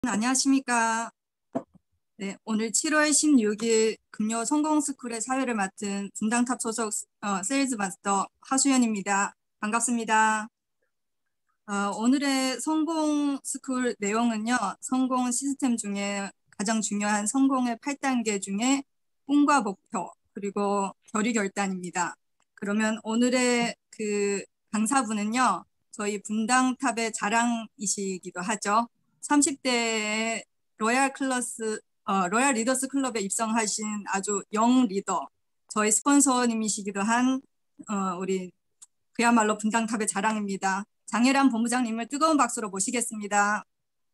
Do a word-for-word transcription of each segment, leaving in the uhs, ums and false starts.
안녕하십니까. 네, 오늘 칠월 십육일 금요 성공스쿨의 사회를 맡은 분당탑 소속 어, 세일즈 마스터 하수연입니다. 반갑습니다. 어, 오늘의 성공스쿨 내용은요. 성공 시스템 중에 가장 중요한 성공의 팔 단계 중에 꿈과 목표 그리고 결의 결단입니다. 그러면 오늘의 그 강사분은요. 저희 분당탑의 자랑이시기도 하죠. 삼십 대의 로얄 클래스, 어, 로얄 리더스 클럽에 입성하신 아주 영 리더, 저희 스폰서님이시기도 한 어, 우리 그야말로 분당탑의 자랑입니다. 장혜란 본부장님을 뜨거운 박수로 모시겠습니다.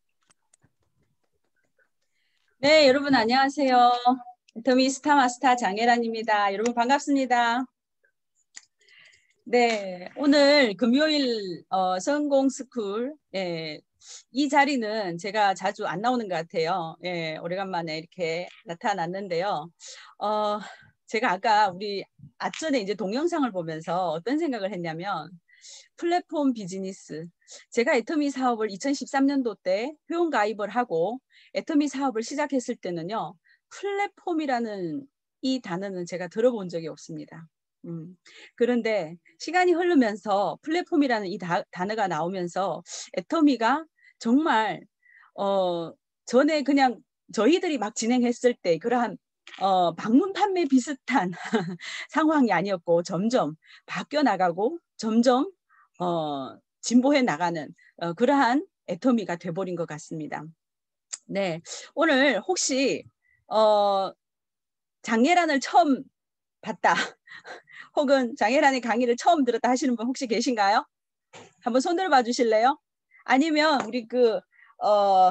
네, 여러분 안녕하세요. 애터미 스타마스터 장혜란입니다. 여러분 반갑습니다. 네, 오늘 금요일 어, 성공스쿨 예, 이 자리는 제가 자주 안 나오는 것 같아요. 예, 오래간만에 이렇게 나타났는데요. 어, 제가 아까 우리 아전에 이제 동영상을 보면서 어떤 생각을 했냐면 플랫폼 비즈니스. 제가 애터미 사업을 이천십삼 년도 때 회원 가입을 하고 애터미 사업을 시작했을 때는요. 플랫폼이라는 이 단어는 제가 들어본 적이 없습니다. 음, 그런데 시간이 흐르면서 플랫폼이라는 이 다, 단어가 나오면서 애터미가 정말 어, 전에 그냥 저희들이 막 진행했을 때 그러한 어, 방문 판매 비슷한 상황이 아니었고 점점 바뀌어 나가고 점점 어, 진보해 나가는 어, 그러한 애터미가 돼버린 것 같습니다. 네, 오늘 혹시 어, 장예란을 처음 봤다 혹은 장예란의 강의를 처음 들었다 하시는 분 혹시 계신가요? 한번 손 들어봐 주실래요? 아니면 우리 그 어,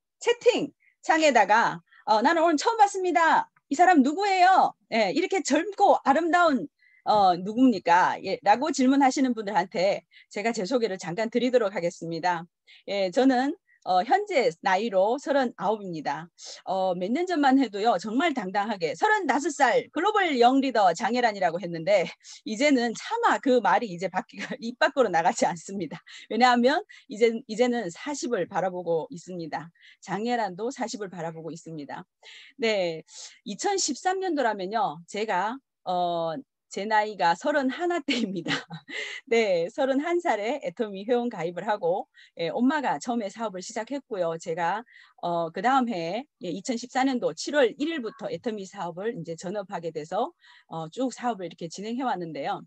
채팅 창에다가 어, 나는 오늘 처음 봤습니다. 이 사람 누구예요? 예, 이렇게 젊고 아름다운 어, 누굽니까? 예, 라고 질문하시는 분들한테 제가 제 소개를 잠깐 드리도록 하겠습니다. 예, 저는 어, 현재 나이로 서른아홉입니다. 어, 몇 년 전만 해도요, 정말 당당하게 서른다섯 살 글로벌 영리더 장혜란이라고 했는데, 이제는 차마 그 말이 이제 바뀌가, 입 밖으로 나가지 않습니다. 왜냐하면 이제, 이제는 사십을 바라보고 있습니다. 장혜란도 사십을 바라보고 있습니다. 네, 이천십삼 년도라면요, 제가 어, 제 나이가 서른하나 때입니다. 네, 서른한 살에 애터미 회원 가입을 하고 예, 엄마가 처음에 사업을 시작했고요. 제가 어, 그 다음 해에 예, 이천십사 년도 칠월 일일부터 애터미 사업을 이제 전업하게 돼서 어, 쭉 사업을 이렇게 진행해 왔는데요.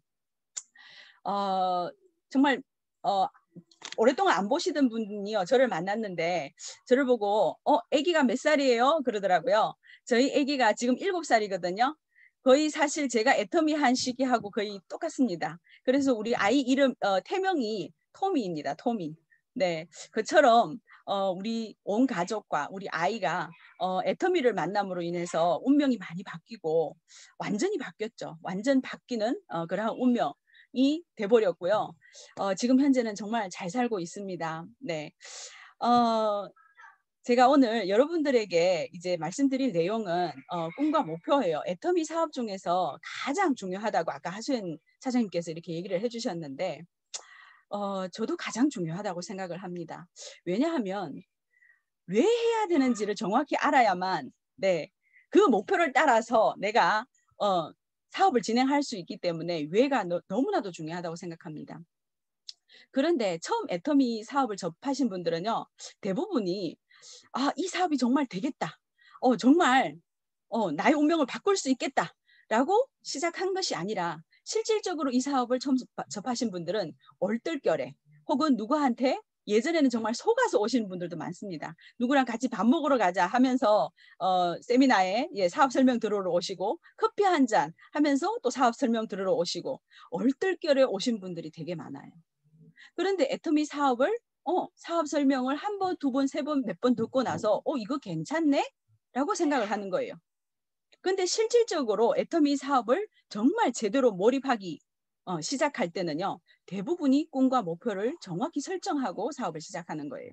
어, 정말 어, 오랫동안 안 보시던 분이요. 저를 만났는데 저를 보고 어, 아기가 몇 살이에요? 그러더라고요. 저희 아기가 지금 일곱 살이거든요. 거의 사실 제가 애터미 한 시기하고 거의 똑같습니다. 그래서 우리 아이 이름 어, 태명이 토미입니다. 토미. 네, 그처럼 어, 우리 온 가족과 우리 아이가 어, 애터미를 만남으로 인해서 운명이 많이 바뀌고 완전히 바뀌었죠. 완전 바뀌는 어, 그러한 운명이 돼버렸고요. 어, 지금 현재는 정말 잘 살고 있습니다. 네. 어, 제가 오늘 여러분들에게 이제 말씀드릴 내용은 어, 꿈과 목표예요. 애터미 사업 중에서 가장 중요하다고 아까 하수연 차장님께서 이렇게 얘기를 해주셨는데 어, 저도 가장 중요하다고 생각을 합니다. 왜냐하면 왜 해야 되는지를 정확히 알아야만 네, 그 목표를 따라서 내가 어, 사업을 진행할 수 있기 때문에 왜가 너, 너무나도 중요하다고 생각합니다. 그런데 처음 애터미 사업을 접하신 분들은요, 대부분이 아, 이 사업이 정말 되겠다. 어, 정말 어, 나의 운명을 바꿀 수 있겠다. 라고 시작한 것이 아니라 실질적으로 이 사업을 처음 접하신 분들은 얼떨결에 혹은 누구한테 예전에는 정말 속아서 오시는 분들도 많습니다. 누구랑 같이 밥 먹으러 가자 하면서 어, 세미나에 예, 사업 설명 들으러 오시고 커피 한 잔 하면서 또 사업 설명 들으러 오시고 얼떨결에 오신 분들이 되게 많아요. 그런데 애터미 사업을 어, 사업 설명을 한 번, 두 번, 세 번, 몇 번 듣고 나서 어, 이거 괜찮네? 라고 생각을 하는 거예요. 근데 실질적으로 애터미 사업을 정말 제대로 몰입하기 어, 시작할 때는요. 대부분이 꿈과 목표를 정확히 설정하고 사업을 시작하는 거예요.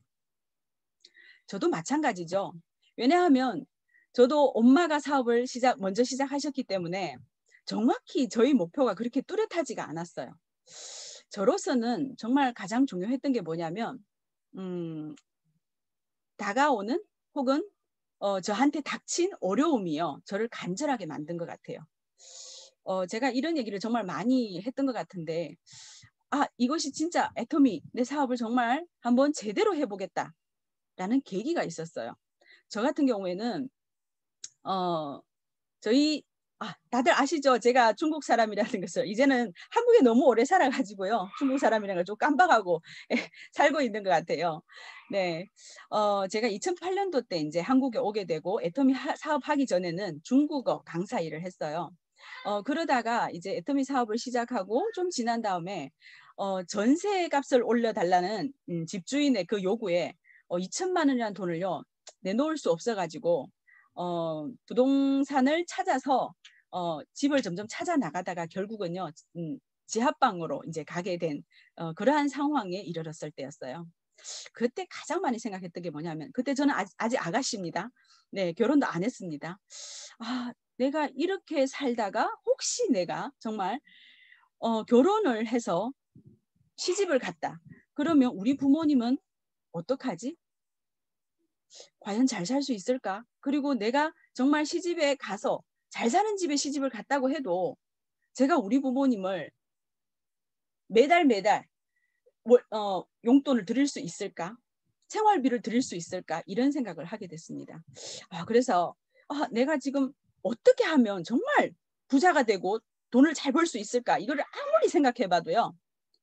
저도 마찬가지죠. 왜냐하면 저도 엄마가 사업을 시작 먼저 시작하셨기 때문에 정확히 저희 목표가 그렇게 뚜렷하지가 않았어요. 저로서는 정말 가장 중요했던 게 뭐냐면 음, 다가오는 혹은 어, 저한테 닥친 어려움이요. 저를 간절하게 만든 것 같아요. 어, 제가 이런 얘기를 정말 많이 했던 것 같은데 아, 이것이 진짜 애터미 내 사업을 정말 한번 제대로 해보겠다라는 계기가 있었어요. 저 같은 경우에는 어, 저희 아, 다들 아시죠? 제가 중국 사람이라는 것을 이제는 한국에 너무 오래 살아가지고요. 중국 사람이라는 걸 좀 깜빡하고 살고 있는 것 같아요. 네, 어, 제가 이천팔 년도 때 이제 한국에 오게 되고 애터미 하, 사업하기 전에는 중국어 강사 일을 했어요. 어, 그러다가 이제 애터미 사업을 시작하고 좀 지난 다음에 어, 전세 값을 올려달라는 음, 집주인의 그 요구에 어, 이천만 원이라는 돈을요 내놓을 수 없어가지고 어, 부동산을 찾아서 어, 집을 점점 찾아 나가다가 결국은요 음, 지하방으로 이제 가게 된 어, 그러한 상황에 이르렀을 때였어요. 그때 가장 많이 생각했던 게 뭐냐면 그때 저는 아직, 아직 아가씨입니다. 네, 결혼도 안 했습니다. 아, 내가 이렇게 살다가 혹시 내가 정말 어, 결혼을 해서 시집을 갔다. 그러면 우리 부모님은 어떡하지? 과연 잘 살 수 있을까? 그리고 내가 정말 시집에 가서 잘 사는 집에 시집을 갔다고 해도 제가 우리 부모님을 매달 매달 어, 용돈을 드릴 수 있을까? 생활비를 드릴 수 있을까? 이런 생각을 하게 됐습니다. 아, 그래서 아, 내가 지금 어떻게 하면 정말 부자가 되고 돈을 잘 벌 수 있을까? 이거를 아무리 생각해봐도요.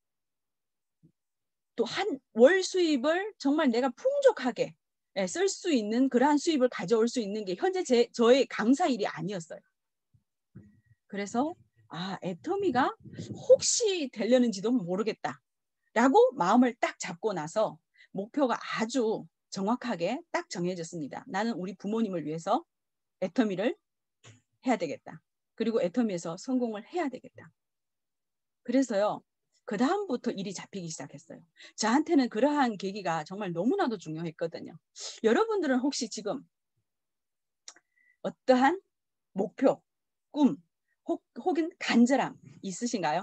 또 한 월 수입을 정말 내가 풍족하게 쓸 수 있는 그러한 수입을 가져올 수 있는 게 현재 제, 저의 강사 일이 아니었어요. 그래서 아, 애터미가 혹시 되려는지도 모르겠다. 라고 마음을 딱 잡고 나서 목표가 아주 정확하게 딱 정해졌습니다. 나는 우리 부모님을 위해서 애터미를 해야 되겠다. 그리고 애터미에서 성공을 해야 되겠다. 그래서요. 그 다음부터 일이 잡히기 시작했어요. 저한테는 그러한 계기가 정말 너무나도 중요했거든요. 여러분들은 혹시 지금 어떠한 목표, 꿈, 혹, 혹은 간절함 있으신가요?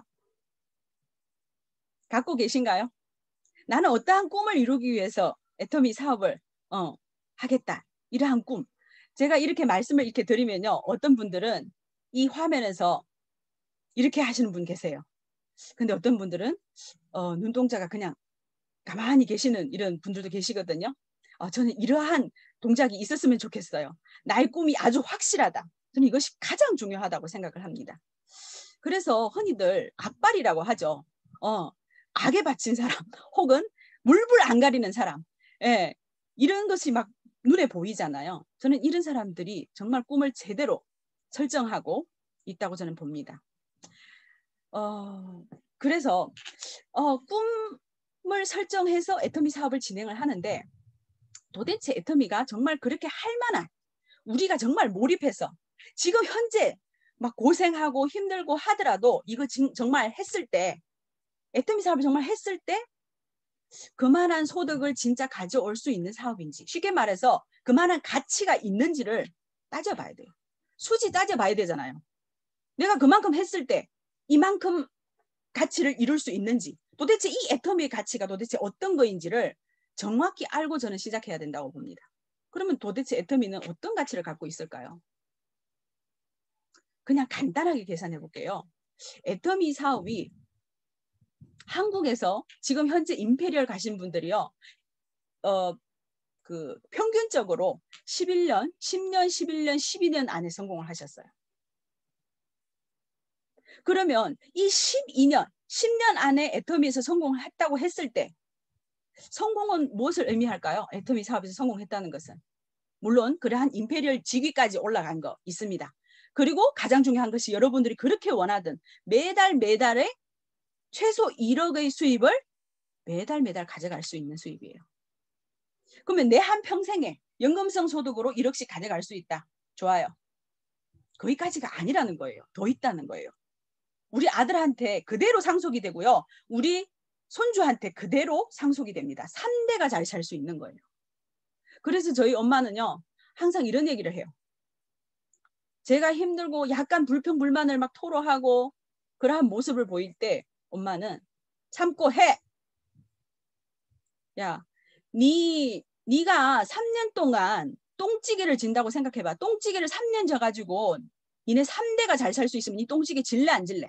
갖고 계신가요? 나는 어떠한 꿈을 이루기 위해서 애터미 사업을 어, 하겠다. 이러한 꿈. 제가 이렇게 말씀을 이렇게 드리면요. 어떤 분들은 이 화면에서 이렇게 하시는 분 계세요. 근데 어떤 분들은 어, 눈동자가 그냥 가만히 계시는 이런 분들도 계시거든요. 어, 저는 이러한 동작이 있었으면 좋겠어요. 나의 꿈이 아주 확실하다. 저는 이것이 가장 중요하다고 생각을 합니다. 그래서 흔히들 악발이라고 하죠. 어, 악에 바친 사람 혹은 물불 안 가리는 사람. 예, 이런 것이 막 눈에 보이잖아요. 저는 이런 사람들이 정말 꿈을 제대로 설정하고 있다고 저는 봅니다. 어, 그래서 어, 꿈을 설정해서 애터미 사업을 진행을 하는데 도대체 애터미가 정말 그렇게 할 만한 우리가 정말 몰입해서 지금 현재 막 고생하고 힘들고 하더라도 이거 지, 정말 했을 때 애터미 사업을 정말 했을 때 그만한 소득을 진짜 가져올 수 있는 사업인지 쉽게 말해서 그만한 가치가 있는지를 따져봐야 돼요. 수지 따져봐야 되잖아요. 내가 그만큼 했을 때 이만큼 가치를 이룰 수 있는지 도대체 이 애터미의 가치가 도대체 어떤 거인지를 정확히 알고 저는 시작해야 된다고 봅니다. 그러면 도대체 애터미는 어떤 가치를 갖고 있을까요? 그냥 간단하게 계산해 볼게요. 애터미 사업이 한국에서 지금 현재 임페리얼 가신 분들이요. 어, 그 평균적으로 십일 년, 십 년, 십일 년, 십이 년 안에 성공을 하셨어요. 그러면 이 십이 년, 십 년 안에 애터미에서 성공을 했다고 했을 때 성공은 무엇을 의미할까요? 애터미 사업에서 성공했다는 것은. 물론 그러한 임페리얼 직위까지 올라간 거 있습니다. 그리고 가장 중요한 것이 여러분들이 그렇게 원하던 매달 매달에 최소 일억의 수입을 매달 매달 가져갈 수 있는 수입이에요. 그러면 내 한평생에 연금성 소득으로 일억씩 가져갈 수 있다. 좋아요. 거기까지가 아니라는 거예요. 더 있다는 거예요. 우리 아들한테 그대로 상속이 되고요. 우리 손주한테 그대로 상속이 됩니다. 삼 대가 잘 살 수 있는 거예요. 그래서 저희 엄마는요. 항상 이런 얘기를 해요. 제가 힘들고 약간 불평불만을 막 토로하고 그러한 모습을 보일 때 엄마는 참고 해. 야, 네 네가 삼 년 동안 똥찌개를 진다고 생각해봐. 똥찌개를 삼 년 져가지고 니네 삼 대가 잘 살 수 있으면 니 똥찌개 질래 안 질래?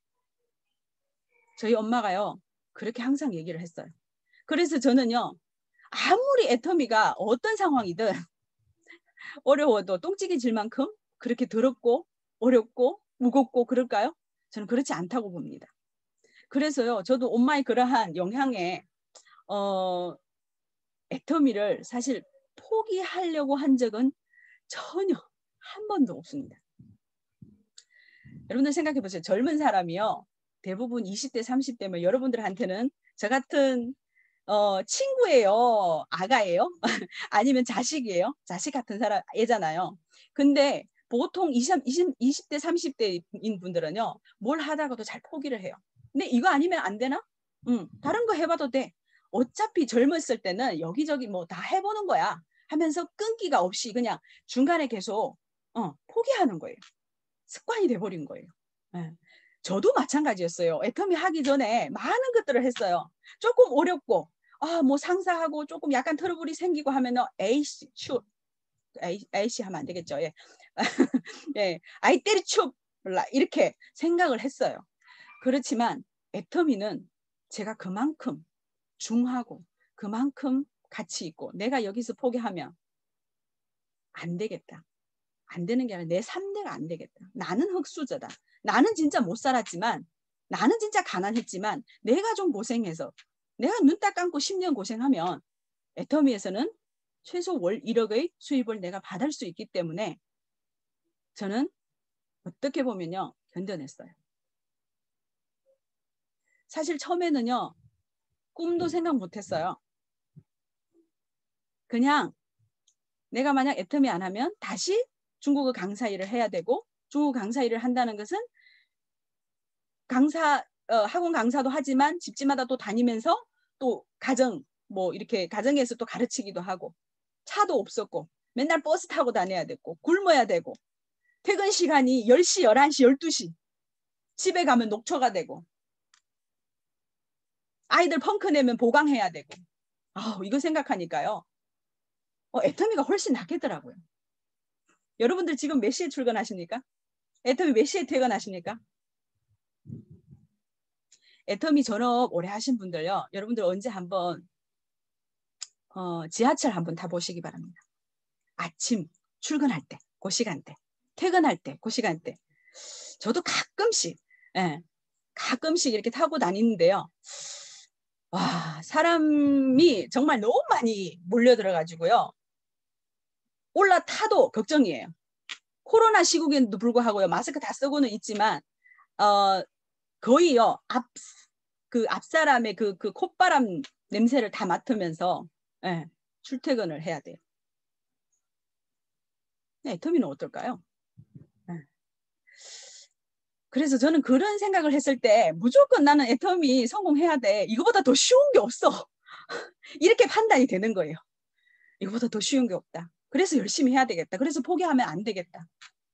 저희 엄마가요. 그렇게 항상 얘기를 했어요. 그래서 저는요. 아무리 애터미가 어떤 상황이든 어려워도 똥찌개 질 만큼 그렇게 더럽고 어렵고 무겁고 그럴까요? 저는 그렇지 않다고 봅니다. 그래서요. 저도 엄마의 그러한 영향에 어, 애터미를 사실 포기하려고 한 적은 전혀 한 번도 없습니다. 여러분들 생각해 보세요. 젊은 사람이요. 대부분 이십 대, 삼십 대면 여러분들한테는 저 같은 어, 친구예요? 아가예요? 아니면 자식이에요? 자식 같은 사람, 애잖아요. 근데 보통 이십, 이십, 이십 대, 삼십 대인 분들은요. 뭘 하다가도 잘 포기를 해요. 근데 이거 아니면 안 되나? 응, 다른 거 해봐도 돼. 어차피 젊었을 때는 여기저기 뭐 다 해보는 거야. 하면서 끈기가 없이 그냥 중간에 계속 어, 포기하는 거예요. 습관이 돼버린 거예요. 네. 저도 마찬가지였어요. 애터미 하기 전에 많은 것들을 했어요. 조금 어렵고 아, 뭐 상사하고 조금 약간 트러블이 생기고 하면은 에이씨, 추, 에이씨 하면 안 되겠죠. 예. 예. 아이 때리추 이렇게 생각을 했어요. 그렇지만 애터미는 제가 그만큼 중하고 그만큼 가치 있고 내가 여기서 포기하면 안 되겠다. 안 되는 게 아니라 내 삼 대가 안 되겠다. 나는 흙수저다. 나는 진짜 못 살았지만 나는 진짜 가난했지만 내가 좀 고생해서 내가 눈 딱 감고 십 년 고생하면 애터미에서는 최소 월 일억의 수입을 내가 받을 수 있기 때문에 저는 어떻게 보면요. 견뎌냈어요. 사실 처음에는요. 꿈도 생각 못했어요. 그냥 내가 만약 애터미 안 하면 다시 중국어 강사 일을 해야 되고 중국어 강사 일을 한다는 것은 강사 어, 학원 강사도 하지만 집집마다 또 다니면서 또 가정 뭐 이렇게 가정에서 또 가르치기도 하고 차도 없었고 맨날 버스 타고 다녀야 됐고 굶어야 되고 퇴근 시간이 열 시, 열한 시, 열두 시 집에 가면 녹초가 되고 아이들 펑크 내면 보강해야 되고 아, 이거 생각하니까요. 어, 애터미가 훨씬 낫겠더라고요. 여러분들 지금 몇 시에 출근하십니까? 애터미 몇 시에 퇴근하십니까? 애터미 전업 오래 하신 분들요. 여러분들 언제 한번 어, 지하철 한번 타보시기 바랍니다. 아침 출근할 때, 그 시간대, 퇴근할 때, 그 시간대. 저도 가끔씩, 예, 가끔씩 이렇게 타고 다니는데요. 와, 사람이 정말 너무 많이 몰려들어가지고요. 올라타도 걱정이에요. 코로나 시국에도 불구하고요. 마스크 다 쓰고는 있지만, 어, 거의요. 앞, 그 앞사람의 그, 그 콧바람 냄새를 다 맡으면서, 예, 출퇴근을 해야 돼요. 네, 애터미는 어떨까요? 네. 그래서 저는 그런 생각을 했을 때 무조건 나는 애터미 성공해야 돼. 이거보다 더 쉬운 게 없어. 이렇게 판단이 되는 거예요. 이거보다 더 쉬운 게 없다. 그래서 열심히 해야 되겠다. 그래서 포기하면 안 되겠다.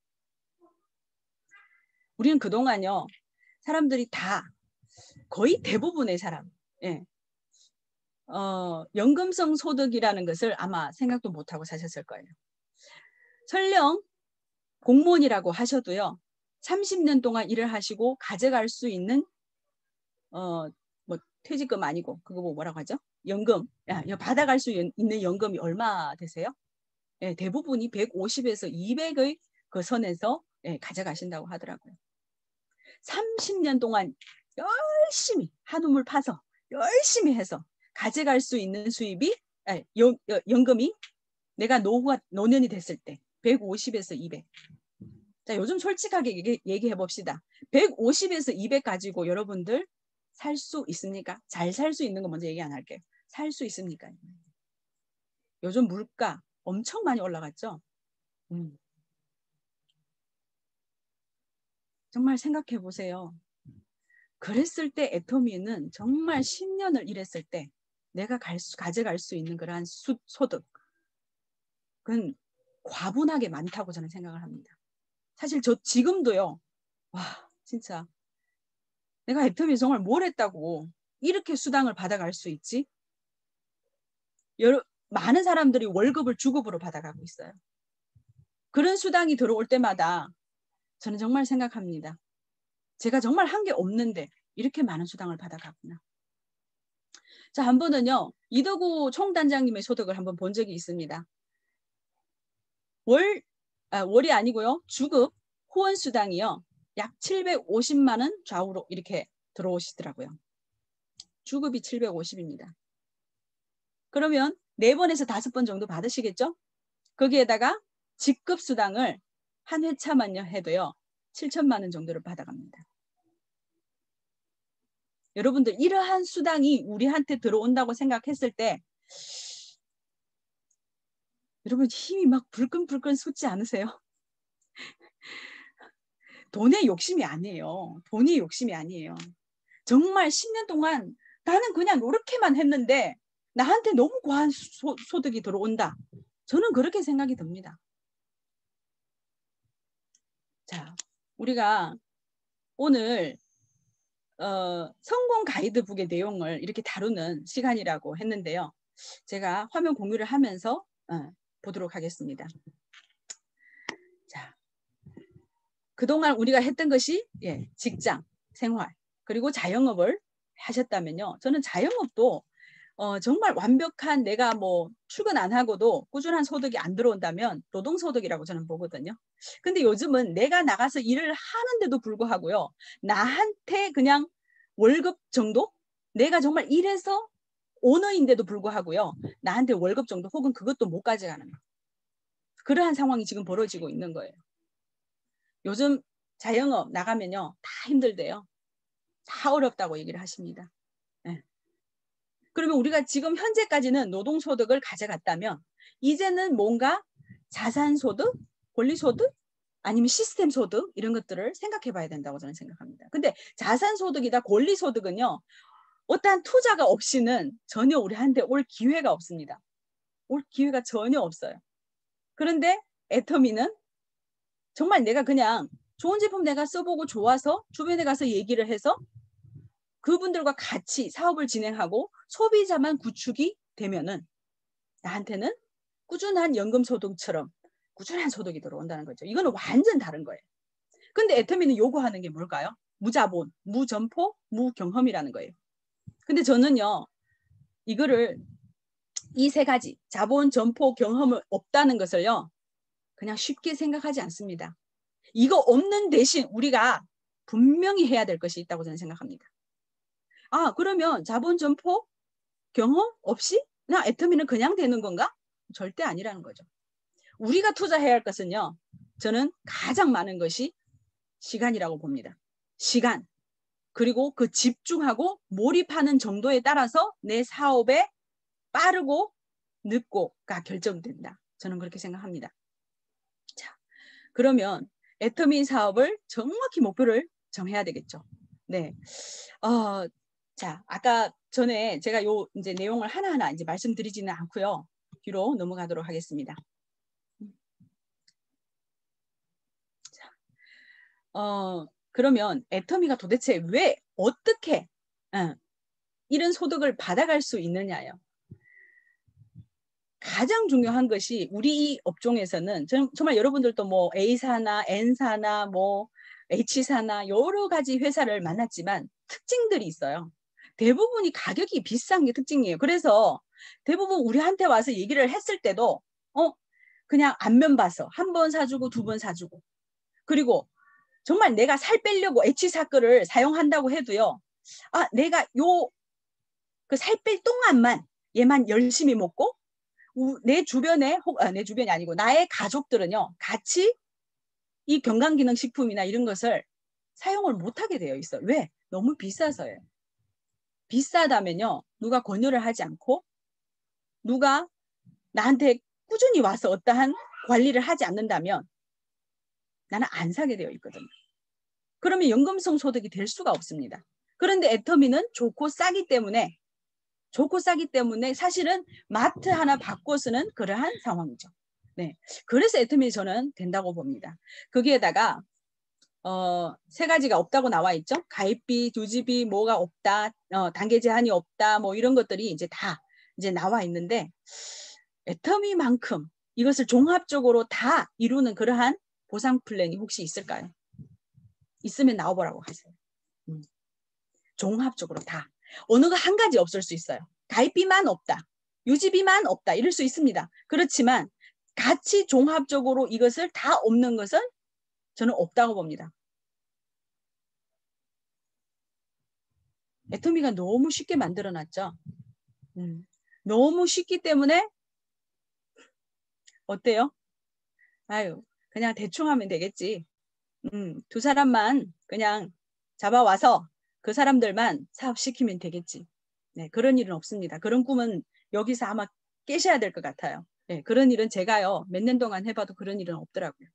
우리는 그동안요. 사람들이 다 거의 대부분의 사람 예. 어, 연금성 소득이라는 것을 아마 생각도 못하고 사셨을 거예요. 설령 공무원이라고 하셔도요. 삼십 년 동안 일을 하시고 가져갈 수 있는 어, 뭐 퇴직금 아니고 그거 뭐 뭐라고 하죠? 연금. 야, 받아갈 수 있는 연금이 얼마 되세요? 예, 대부분이 백오십에서 이백의 그 선에서 예, 가져가신다고 하더라고요. 삼십 년 동안 열심히 한우물 파서 열심히 해서 가져갈 수 있는 수입이 아니, 연, 연금이 내가 노후가 노년이 됐을 때 백오십에서 이백. 자, 요즘 솔직하게 얘기, 얘기해 봅시다. 백오십에서 이백 가지고 여러분들 살 수 있습니까? 잘 살 수 있는 거 먼저 얘기 안 할게요. 살 수 있습니까? 요즘 물가 엄청 많이 올라갔죠? 음. 정말 생각해 보세요. 그랬을 때 애터미는 정말 십 년을 일했을 때 내가 갈 수, 가져갈 수 있는 그러한 수, 소득 그건 과분하게 많다고 저는 생각을 합니다. 사실 저 지금도요. 와 진짜 내가 애터미 정말 뭘 했다고 이렇게 수당을 받아갈 수 있지? 여러, 많은 사람들이 월급을 주급으로 받아가고 있어요. 그런 수당이 들어올 때마다 저는 정말 생각합니다. 제가 정말 한 게 없는데 이렇게 많은 수당을 받아가구나. 자, 한 번은요, 이덕우 총단장님의 소득을 한번 본 적이 있습니다. 월, 아, 월이 아니고요. 주급 후원수당이요. 약 칠백오십만 원 좌우로 이렇게 들어오시더라고요. 주급이 칠백오십입니다. 그러면 네 번에서 다섯 번 정도 받으시겠죠? 거기에다가 직급수당을 한 회차만요 해도요. 칠천만 원 정도를 받아갑니다. 여러분들 이러한 수당이 우리한테 들어온다고 생각했을 때 여러분 힘이 막 불끈불끈 솟지 않으세요? 돈의 욕심이 아니에요. 돈이 욕심이 아니에요. 정말 십 년 동안 나는 그냥 이렇게만 했는데 나한테 너무 과한 소, 소득이 들어온다. 저는 그렇게 생각이 듭니다. 자, 우리가 오늘 어, 성공 가이드북의 내용을 이렇게 다루는 시간이라고 했는데요. 제가 화면 공유를 하면서 어, 보도록 하겠습니다. 자, 그동안 우리가 했던 것이 예, 직장, 생활, 그리고 자영업을 하셨다면요. 저는 자영업도 어, 정말 완벽한 내가 뭐 출근 안 하고도 꾸준한 소득이 안 들어온다면 노동소득이라고 저는 보거든요. 근데 요즘은 내가 나가서 일을 하는데도 불구하고요. 나한테 그냥 월급 정도? 내가 정말 일해서 오너인데도 불구하고요. 나한테 월급 정도 혹은 그것도 못 가져가는 거. 그러한 상황이 지금 벌어지고 있는 거예요. 요즘 자영업 나가면요. 다 힘들대요. 다 어렵다고 얘기를 하십니다. 네. 그러면 우리가 지금 현재까지는 노동소득을 가져갔다면 이제는 뭔가 자산소득, 권리소득, 아니면 시스템소득 이런 것들을 생각해 봐야 된다고 저는 생각합니다. 근데 자산소득이다 권리소득은요. 어떠한 투자가 없이는 전혀 우리한테 올 기회가 없습니다. 올 기회가 전혀 없어요. 그런데 애터미는 정말 내가 그냥 좋은 제품 내가 써보고 좋아서 주변에 가서 얘기를 해서 그분들과 같이 사업을 진행하고 소비자만 구축이 되면은 나한테는 꾸준한 연금소득처럼 꾸준한 소득이 들어온다는 거죠. 이거는 완전 다른 거예요. 근데 애터미는 요구하는 게 뭘까요? 무자본, 무점포, 무경험이라는 거예요. 근데 저는요. 이거를 이 세 가지 자본, 점포, 경험을 없다는 것을요. 그냥 쉽게 생각하지 않습니다. 이거 없는 대신 우리가 분명히 해야 될 것이 있다고 저는 생각합니다. 아, 그러면 자본, 점포, 경험 없이 그냥 애터미는 그냥 되는 건가? 절대 아니라는 거죠. 우리가 투자해야 할 것은요. 저는 가장 많은 것이 시간이라고 봅니다. 시간. 그리고 그 집중하고 몰입하는 정도에 따라서 내 사업에 빠르고 늦고가 결정된다. 저는 그렇게 생각합니다. 자, 그러면 애터미 사업을 정확히 목표를 정해야 되겠죠. 네. 어, 자, 아까 전에 제가 요 이제 내용을 하나하나 이제 말씀드리지는 않고요. 뒤로 넘어가도록 하겠습니다. 자, 어, 그러면 애터미가 도대체 왜 어떻게 어, 이런 소득을 받아갈 수 있느냐요. 가장 중요한 것이 우리 이 업종에서는 정말 여러분들도 뭐 A사나 N사나 뭐 H사나 여러 가지 회사를 만났지만 특징들이 있어요. 대부분이 가격이 비싼 게 특징이에요. 그래서 대부분 우리한테 와서 얘기를 했을 때도 어 그냥 안면 봐서 한 번 사주고 두 번 사주고 그리고 정말 내가 살 빼려고 H사 거를 사용한다고 해도요. 아 내가 요 그 살 뺄 동안만 얘만 열심히 먹고 내 주변에 혹 아, 내 주변이 아니고 나의 가족들은요 같이 이 건강기능식품이나 이런 것을 사용을 못하게 되어 있어요. 왜? 너무 비싸서요. 비싸다면요 누가 권유를 하지 않고 누가 나한테 꾸준히 와서 어떠한 관리를 하지 않는다면 나는 안 사게 되어 있거든요. 그러면 연금성 소득이 될 수가 없습니다. 그런데 애터미는 좋고 싸기 때문에 좋고 싸기 때문에 사실은 마트 하나 바꿔 쓰는 그러한 상황이죠. 네, 그래서 애터미 저는 된다고 봅니다. 거기에다가 어, 세 가지가 없다고 나와 있죠. 가입비, 조직비, 뭐가 없다, 어, 단계 제한이 없다, 뭐 이런 것들이 이제 다 이제 나와 있는데 애터미만큼 이것을 종합적으로 다 이루는 그러한 보상 플랜이 혹시 있을까요? 있으면 나와보라고 하세요. 음. 종합적으로 다. 어느 거 한 가지 없을 수 있어요. 가입비만 없다. 유지비만 없다. 이럴 수 있습니다. 그렇지만 같이 종합적으로 이것을 다 없는 것은 저는 없다고 봅니다. 애터미가 너무 쉽게 만들어놨죠. 음. 너무 쉽기 때문에 어때요? 아유, 그냥 대충 하면 되겠지. 음, 두 사람만 그냥 잡아와서 그 사람들만 사업시키면 되겠지. 네, 그런 일은 없습니다. 그런 꿈은 여기서 아마 깨셔야 될 것 같아요. 네, 그런 일은 제가요, 몇 년 동안 해봐도 그런 일은 없더라고요.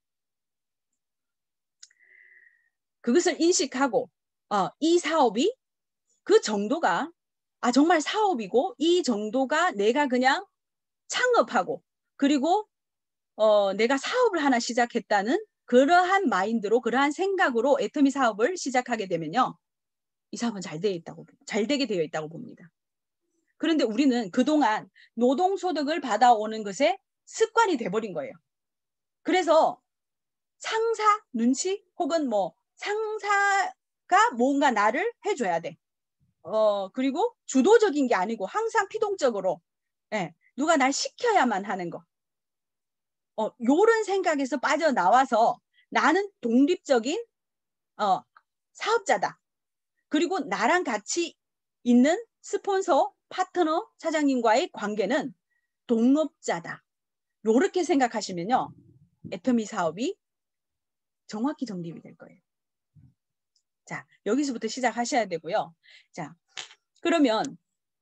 그것을 인식하고, 어, 이 사업이 그 정도가, 아, 정말 사업이고, 이 정도가 내가 그냥 창업하고, 그리고, 어, 내가 사업을 하나 시작했다는 그러한 마인드로, 그러한 생각으로 애터미 사업을 시작하게 되면요. 이 사업은 잘 되어 있다고, 잘 되게 되어 있다고 봅니다. 그런데 우리는 그동안 노동소득을 받아오는 것에 습관이 돼버린 거예요. 그래서 상사 눈치 혹은 뭐 상사가 뭔가 나를 해줘야 돼. 어, 그리고 주도적인 게 아니고 항상 피동적으로, 예, 누가 날 시켜야만 하는 거. 어, 요런 생각에서 빠져나와서 나는 독립적인 어, 사업자다. 그리고 나랑 같이 있는 스폰서, 파트너, 사장님과의 관계는 동업자다. 이렇게 생각하시면요. 애터미 사업이 정확히 정립이 될 거예요. 자, 여기서부터 시작하셔야 되고요. 자, 그러면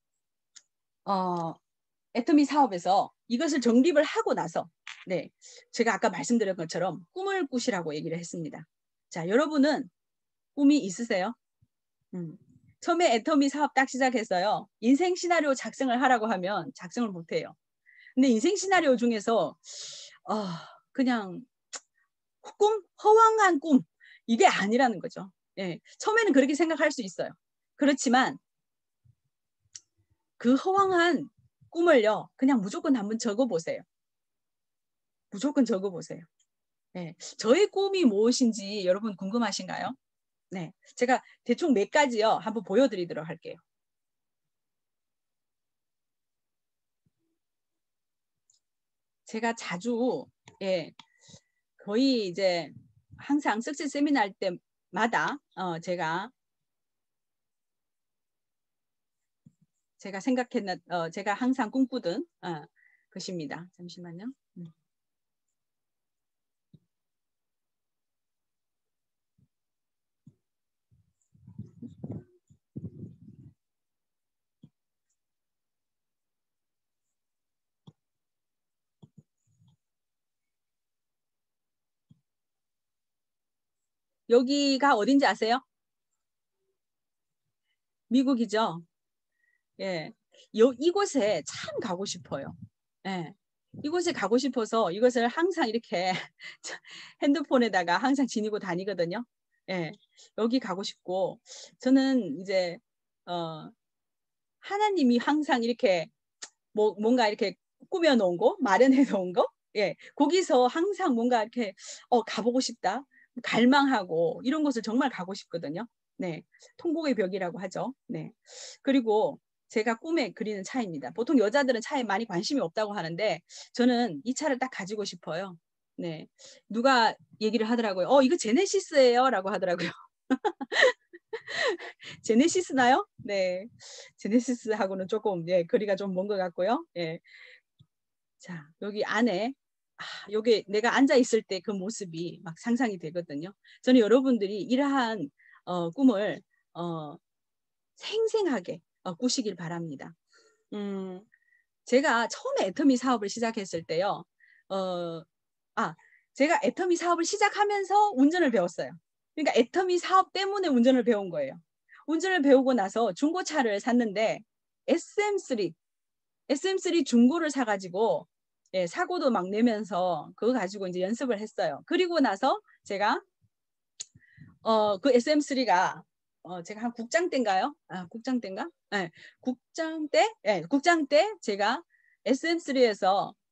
어, 애터미 사업에서 이것을 정립을 하고 나서 네, 제가 아까 말씀드린 것처럼 꿈을 꾸시라고 얘기를 했습니다. 자, 여러분은 꿈이 있으세요? 음. 처음에 애터미 사업 딱 시작했어요. 인생 시나리오 작성을 하라고 하면 작성을 못해요. 근데 인생 시나리오 중에서 어, 그냥 꿈? 허황한 꿈. 이게 아니라는 거죠. 예, 처음에는 그렇게 생각할 수 있어요. 그렇지만 그 허황한 꿈을요. 그냥 무조건 한번 적어보세요. 무조건 적어보세요. 예, 저의 꿈이 무엇인지 여러분 궁금하신가요? 네, 제가 대충 몇 가지요. 한번 보여드리도록 할게요. 제가 자주 예, 거의 이제 항상 석세스 세미나 할 때마다 어, 제가 제가 생각했는 어, 제가 항상 꿈꾸던 어, 것입니다. 잠시만요. 음. 여기가 어딘지 아세요? 미국이죠. 예, 요, 이곳에 참 가고 싶어요. 예, 이곳에 가고 싶어서 이것을 항상 이렇게 핸드폰에다가 항상 지니고 다니거든요. 예, 여기 가고 싶고 저는 이제 어, 하나님이 항상 이렇게 뭐 뭔가 이렇게 꾸며 놓은 거, 마련해 놓은 거, 예, 거기서 항상 뭔가 이렇게 어 가보고 싶다, 갈망하고 이런 곳을 정말 가고 싶거든요. 네, 통곡의 벽이라고 하죠. 네, 그리고 제가 꿈에 그리는 차입니다. 보통 여자들은 차에 많이 관심이 없다고 하는데 저는 이 차를 딱 가지고 싶어요. 네, 누가 얘기를 하더라고요. 어, 이거 제네시스예요라고 하더라고요. 제네시스나요? 네, 제네시스하고는 조금 예, 거리가 좀 먼 것 같고요. 예, 자, 여기 안에 아, 여기 내가 앉아 있을 때 그 모습이 막 상상이 되거든요. 저는 여러분들이 이러한 어, 꿈을 어, 생생하게 어, 꾸시길 바랍니다. 음, 제가 처음에 애터미 사업을 시작했을 때요. 어, 아, 제가 애터미 사업을 시작하면서 운전을 배웠어요. 그러니까 애터미 사업 때문에 운전을 배운 거예요. 운전을 배우고 나서 중고차를 샀는데 에스엠 쓰리, 에스엠 쓰리 중고를 사가지고 예, 사고도 막 내면서 그거 가지고 이제 연습을 했어요. 그리고 나서 제가 어, 그 에스엠 쓰리가 어, 제가 한 국장 때인가요? 아, 국장 때인가? 네, 국장 때, 네, 국장 때 제가 에스엠 쓰리에서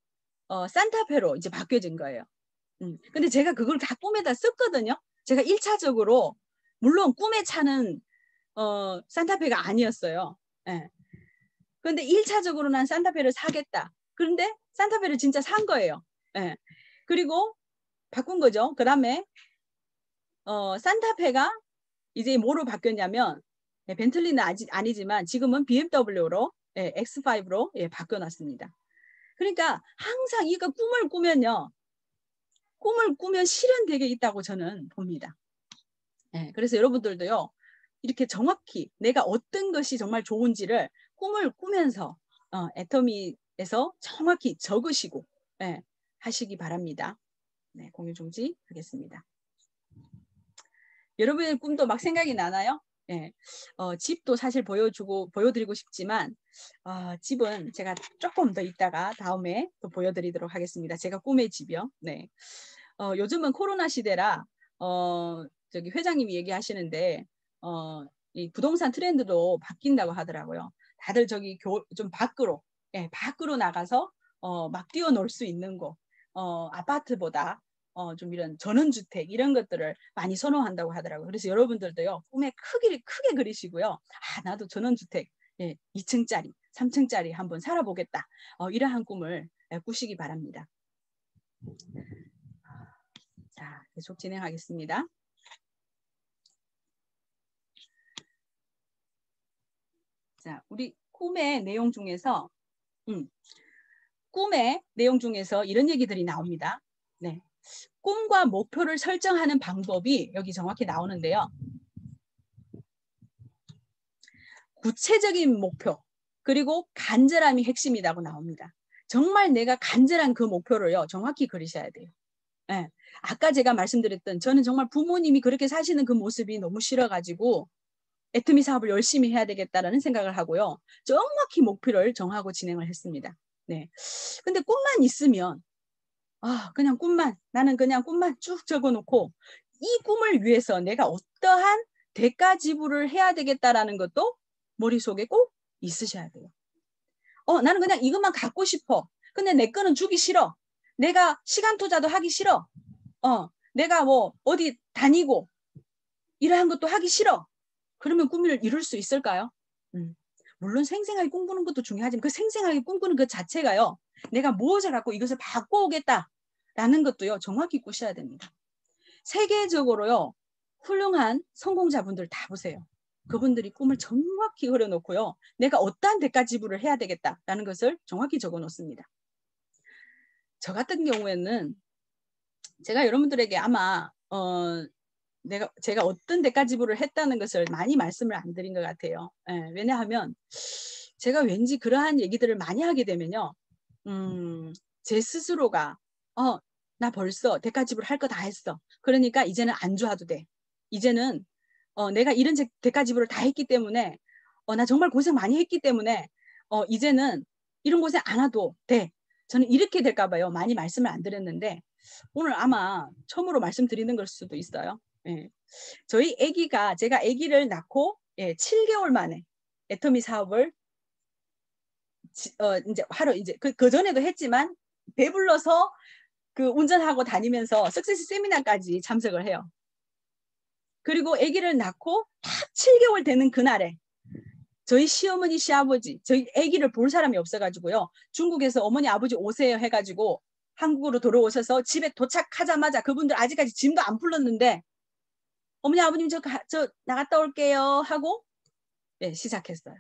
어, 산타페로 이제 바뀌어진 거예요. 음. 근데 제가 그걸 다 꿈에다 썼거든요. 제가 일 차적으로 물론 꿈에 차는 어, 산타페가 아니었어요. 예. 그런데 일 차적으로 난 산타페를 사겠다. 그런데 산타페를 진짜 산 거예요. 예. 그리고 바꾼 거죠. 그 다음에 어, 산타페가 이제 뭐로 바뀌었냐면 예, 벤틀리는 아직 아니지만 지금은 비엠더블유로 예, 엑스 파이브로 예, 바뀌어놨습니다. 그러니까 항상 이거 꿈을 꾸면요. 꿈을 꾸면 실현되게 있다고 저는 봅니다. 예, 그래서 여러분들도요. 이렇게 정확히 내가 어떤 것이 정말 좋은지를 꿈을 꾸면서 어, 애터미에서 정확히 적으시고 예, 하시기 바랍니다. 네, 공유 중지하겠습니다. 여러분의 꿈도 막 생각이 나나요? 예, 어, 집도 사실 보여주고 보여드리고 싶지만 어, 집은 제가 조금 더 있다가 다음에 또 보여드리도록 하겠습니다. 제가 꿈의 집이요. 네, 어, 요즘은 코로나 시대라 어, 저기 회장님이 얘기하시는데 어, 이 부동산 트렌드도 바뀐다고 하더라고요. 다들 저기 교, 좀 밖으로 예, 밖으로 나가서 어, 막 뛰어놀 수 있는 곳 어, 아파트보다 어, 좀 이런 전원주택 이런 것들을 많이 선호한다고 하더라고요. 그래서 여러분들도요. 꿈에 크기를 크게 그리시고요. 아, 나도 전원주택 예, 이 층짜리, 삼 층짜리 한번 살아보겠다. 어, 이러한 꿈을 예, 꾸시기 바랍니다. 자, 계속 진행하겠습니다. 자, 우리 꿈의 내용 중에서 음, 꿈의 내용 중에서 이런 얘기들이 나옵니다. 네. 꿈과 목표를 설정하는 방법이 여기 정확히 나오는데요. 구체적인 목표 그리고 간절함이 핵심이라고 나옵니다. 정말 내가 간절한 그 목표를요. 정확히 그리셔야 돼요. 네. 아까 제가 말씀드렸던 저는 정말 부모님이 그렇게 사시는 그 모습이 너무 싫어가지고 애터미 사업을 열심히 해야 되겠다라는 생각을 하고요. 정확히 목표를 정하고 진행을 했습니다. 네. 근데 꿈만 있으면 아, 그냥 꿈만, 나는 그냥 꿈만 쭉 적어놓고 이 꿈을 위해서 내가 어떠한 대가 지불을 해야 되겠다라는 것도 머릿속에 꼭 있으셔야 돼요. 어, 나는 그냥 이것만 갖고 싶어. 근데 내 거는 주기 싫어. 내가 시간 투자도 하기 싫어. 어, 내가 뭐 어디 다니고 이러한 것도 하기 싫어. 그러면 꿈을 이룰 수 있을까요? 음. 물론 생생하게 꿈꾸는 것도 중요하지만 그 생생하게 꿈꾸는 그 자체가요. 내가 무엇을 갖고 이것을 바꿔오겠다. 라는 것도요. 정확히 꾸셔야 됩니다. 세계적으로요. 훌륭한 성공자분들 다 보세요. 그분들이 꿈을 정확히 그려놓고요. 내가 어떠한 대가 지불을 해야 되겠다라는 것을 정확히 적어놓습니다. 저 같은 경우에는 제가 여러분들에게 아마 어, 내가 제가 어떤 대가 지불을 했다는 것을 많이 말씀을 안 드린 것 같아요. 예, 왜냐하면 제가 왠지 그러한 얘기들을 많이 하게 되면요. 음, 제 스스로가 어, 나 벌써 대가 지불할 거 다 했어. 그러니까 이제는 안 좋아도 돼. 이제는 어, 내가 이런 대가 지불을 다 했기 때문에 어, 나 정말 고생 많이 했기 때문에 어, 이제는 이런 고생 안 해도 돼. 저는 이렇게 될까 봐요. 많이 말씀을 안 드렸는데 오늘 아마 처음으로 말씀드리는 걸 수도 있어요. 예. 저희 아기가 제가 아기를 낳고 예, 칠 개월 만에 애터미 사업을 지, 어, 이제 하러 이제 그, 그 전에도 했지만 배불러서 그 운전하고 다니면서 석세스 세미나까지 참석을 해요. 그리고 아기를 낳고 딱 칠 개월 되는 그날에 저희 시어머니 시아버지 저희 아기를 볼 사람이 없어가지고요. 중국에서 어머니 아버지 오세요 해가지고 한국으로 돌아오셔서 집에 도착하자마자 그분들 아직까지 짐도 안 풀렀는데 어머니 아버님 저, 가, 저 나갔다 올게요 하고 네, 시작했어요.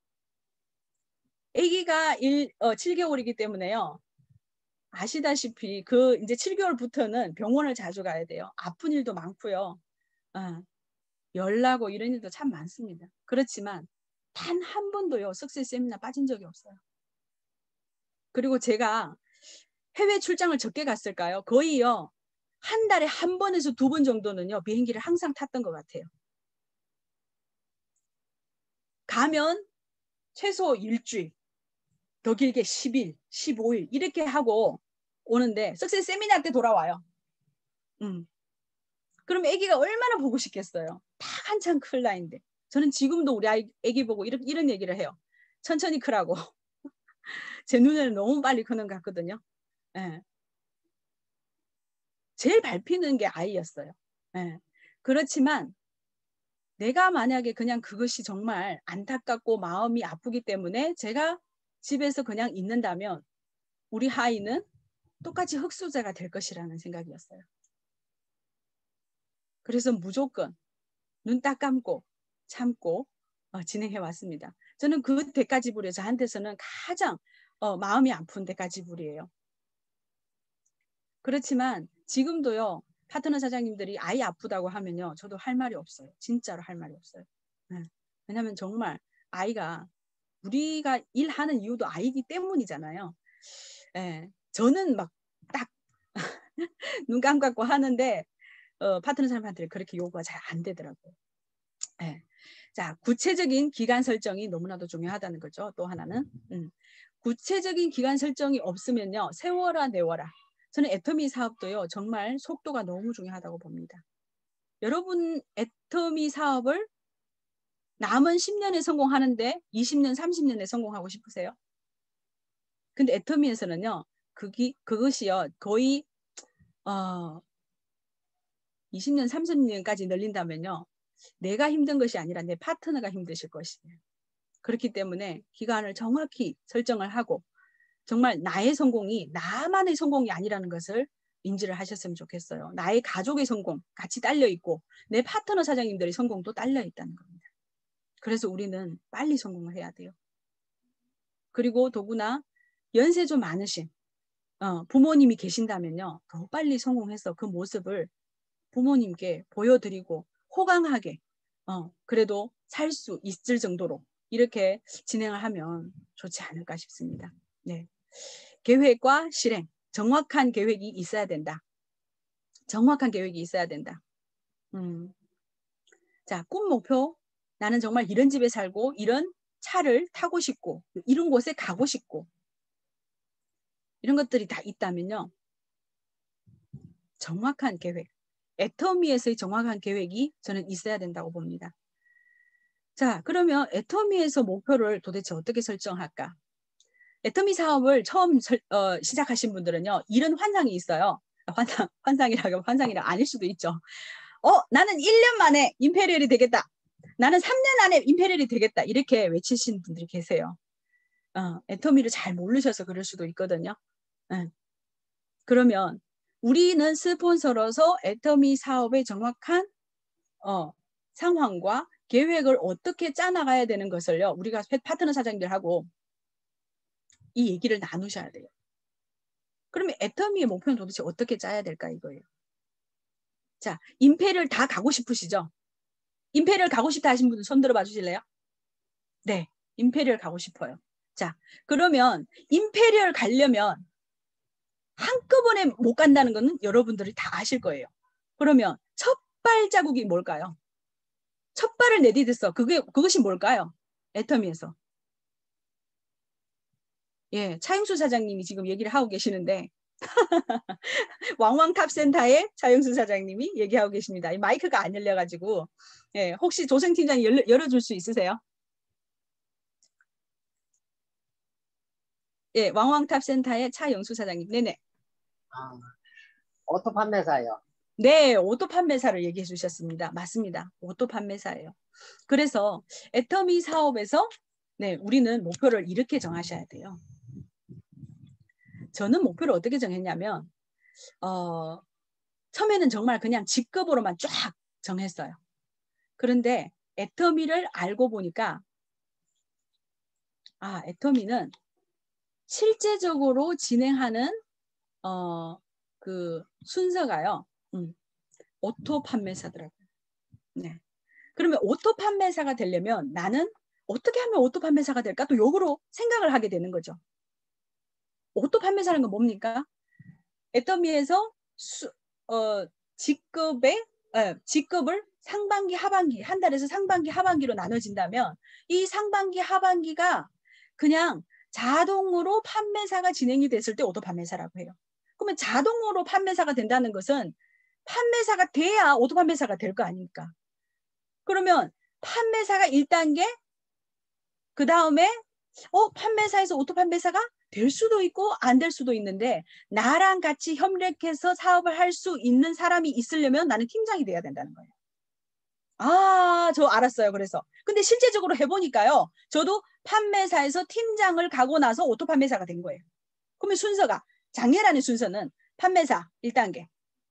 아기가 일, 어, 칠 개월이기 때문에요. 아시다시피 그 이제 칠 개월부터는 병원을 자주 가야 돼요. 아픈 일도 많고요. 어, 열나고 이런 일도 참 많습니다. 그렇지만 단 한 번도요. 석세스 세미나 빠진 적이 없어요. 그리고 제가 해외 출장을 적게 갔을까요? 거의요. 한 달에 한 번에서 두 번 정도는요. 비행기를 항상 탔던 것 같아요. 가면 최소 일주일, 더 길게 십 일, 십오 일 이렇게 하고 오는데 석세스 세미나 때 돌아와요. 음. 그럼 아기가 얼마나 보고 싶겠어요. 딱 한참 클 나이인데. 저는 지금도 우리 아이, 아기 보고 이런, 이런 얘기를 해요. 천천히 크라고. 제 눈에는 너무 빨리 크는 것 같거든요. 예. 제일 밟히는 게 아이였어요. 예. 그렇지만 내가 만약에 그냥 그것이 정말 안타깝고 마음이 아프기 때문에 제가 집에서 그냥 있는다면 우리 아이는 똑같이 흙수저가 될 것이라는 생각이었어요. 그래서 무조건 눈 딱 감고 참고 어, 진행해 왔습니다. 저는 그 대가지불이 저한테서는 가장 어, 마음이 아픈 대가지불이에요. 그렇지만 지금도요. 파트너 사장님들이 아이 아프다고 하면요. 저도 할 말이 없어요. 진짜로 할 말이 없어요. 네. 왜냐하면 정말 아이가 우리가 일하는 이유도 아이기 때문이잖아요. 네. 저는 막 딱 눈 감고 하는데 어, 파트너 사람한테 그렇게 요구가 잘 안 되더라고요. 네. 자, 구체적인 기간 설정이 너무나도 중요하다는 거죠. 또 하나는 음. 구체적인 기간 설정이 없으면요. 세워라 내워라. 저는 애터미 사업도요. 정말 속도가 너무 중요하다고 봅니다. 여러분 애터미 사업을 남은 십 년에 성공하는데 이십 년, 삼십 년에 성공하고 싶으세요? 근데 애터미에서는요. 그기, 그것이요. 거의 어, 이십 년, 삼십 년까지 늘린다면요. 내가 힘든 것이 아니라 내 파트너가 힘드실 것이에요. 그렇기 때문에 기간을 정확히 설정을 하고 정말 나의 성공이 나만의 성공이 아니라는 것을 인지를 하셨으면 좋겠어요. 나의 가족의 성공 같이 딸려 있고 내 파트너 사장님들의 성공도 딸려 있다는 겁니다. 그래서 우리는 빨리 성공을 해야 돼요. 그리고 더구나 연세 좀 많으신 어, 부모님이 계신다면요. 더 빨리 성공해서 그 모습을 부모님께 보여드리고 호강하게 어, 그래도 살 수 있을 정도로 이렇게 진행을 하면 좋지 않을까 싶습니다. 네. 계획과 실행, 정확한 계획이 있어야 된다. 정확한 계획이 있어야 된다. 음. 자, 꿈 목표. 나는 정말 이런 집에 살고 이런 차를 타고 싶고 이런 곳에 가고 싶고 이런 것들이 다 있다면요. 정확한 계획. 애터미에서의 정확한 계획이 저는 있어야 된다고 봅니다. 자, 그러면 애터미에서 목표를 도대체 어떻게 설정할까? 애터미 사업을 처음 설, 어, 시작하신 분들은요. 이런 환상이 있어요. 환상, 환상이라고 환상이라 아닐 수도 있죠. 어, 나는 일 년 만에 임페리얼이 되겠다. 나는 삼 년 안에 임페리얼이 되겠다. 이렇게 외치신 분들이 계세요. 어, 애터미를 잘 모르셔서 그럴 수도 있거든요. 네. 그러면 우리는 스폰서로서 애터미 사업의 정확한 어, 상황과 계획을 어떻게 짜나가야 되는 것을요. 우리가 파트너 사장님들하고 이 얘기를 나누셔야 돼요. 그러면 애터미의 목표는 도대체 어떻게 짜야 될까 이거예요. 자, 임페리얼 다 가고 싶으시죠? 임페리얼 가고 싶다 하신 분은 손 들어봐 주실래요? 네, 임페리얼 가고 싶어요. 자, 그러면 임페리얼 가려면 한꺼번에 못 간다는 것은 여러분들이 다 아실 거예요. 그러면 첫 발자국이 뭘까요? 첫 발을 내디뎠어. 그게, 그것이 뭘까요? 애터미에서. 예, 차영수 사장님이 지금 얘기를 하고 계시는데 왕왕탑센터의 차영수 사장님이 얘기하고 계십니다. 이 마이크가 안 열려가지고 예, 혹시 조성팀장이 열려, 열어줄 수 있으세요? 예, 왕왕탑센터의 차영수 사장님. 네네. 아, 오토 판매사요. 네, 오토 판매사를 얘기해 주셨습니다. 맞습니다. 오토 판매사예요. 그래서 애터미 사업에서 네, 우리는 목표를 이렇게 정하셔야 돼요. 저는 목표를 어떻게 정했냐면 어, 처음에는 정말 그냥 직급으로만 쫙 정했어요. 그런데 애터미를 알고 보니까 아, 애터미는 실제적으로 진행하는 어, 그 순서가요. 음, 오토 판매사더라고요. 네. 그러면 오토 판매사가 되려면 나는 어떻게 하면 오토 판매사가 될까? 또 역으로 생각을 하게 되는 거죠. 오토 판매사라는 건 뭡니까? 애터미에서 수, 어, 직급의 에, 직급을 상반기, 하반기, 한 달에서 상반기, 하반기로 나눠진다면 이 상반기, 하반기가 그냥 자동으로 판매사가 진행이 됐을 때 오토 판매사라고 해요. 그러면 자동으로 판매사가 된다는 것은 판매사가 돼야 오토 판매사가 될 거 아닙니까? 그러면 판매사가 일 단계, 그 다음에 어 판매사에서 오토 판매사가 될 수도 있고 안 될 수도 있는데 나랑 같이 협력해서 사업을 할 수 있는 사람이 있으려면 나는 팀장이 돼야 된다는 거예요. 아, 저 알았어요. 그래서. 근데 실제적으로 해보니까요. 저도 판매사에서 팀장을 가고 나서 오토 판매사가 된 거예요. 그러면 순서가 장애라는 순서는 판매사 일 단계.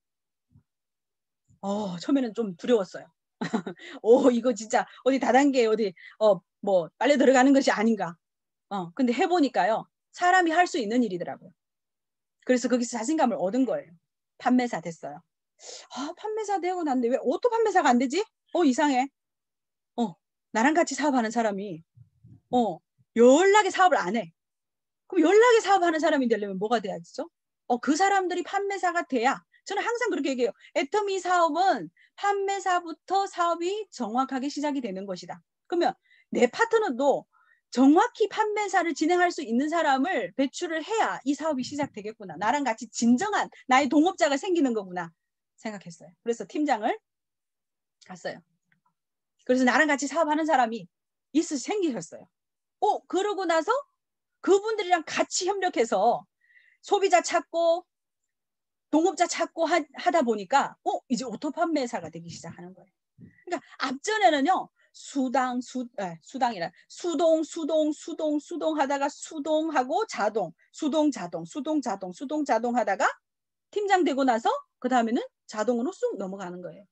어, 처음에는 좀 두려웠어요. 오, 이거 진짜 어디 다단계 어디 어 뭐 빨려 들어가는 것이 아닌가. 어, 근데 해보니까요. 사람이 할 수 있는 일이더라고요. 그래서 거기서 자신감을 얻은 거예요. 판매사 됐어요. 아, 판매사 되고 났는데 왜 오토 판매사가 안 되지? 어, 이상해. 어, 나랑 같이 사업하는 사람이 어, 연락에 사업을 안 해. 그럼 연락에 사업하는 사람이 되려면 뭐가 돼야죠? 어, 그 사람들이 판매사가 돼야. 저는 항상 그렇게 얘기해요. 애터미 사업은 판매사부터 사업이 정확하게 시작이 되는 것이다. 그러면 내 파트너도 정확히 판매사를 진행할 수 있는 사람을 배출을 해야 이 사업이 시작되겠구나. 나랑 같이 진정한 나의 동업자가 생기는 거구나 생각했어요. 그래서 팀장을 갔어요. 그래서 나랑 같이 사업하는 사람이 있어 생기셨어요. 어, 그러고 나서 그분들이랑 같이 협력해서 소비자 찾고 동업자 찾고 하, 하다 보니까 어, 이제 오토 판매사가 되기 시작하는 거예요. 그러니까 앞전에는요. 수당, 수, 에, 수당이라 수동, 수동, 수동, 수동 하다가 수동하고 자동, 수동, 자동, 수동, 자동, 수동, 자동 하다가 팀장 되고 나서 그 다음에는 자동으로 쑥 넘어가는 거예요.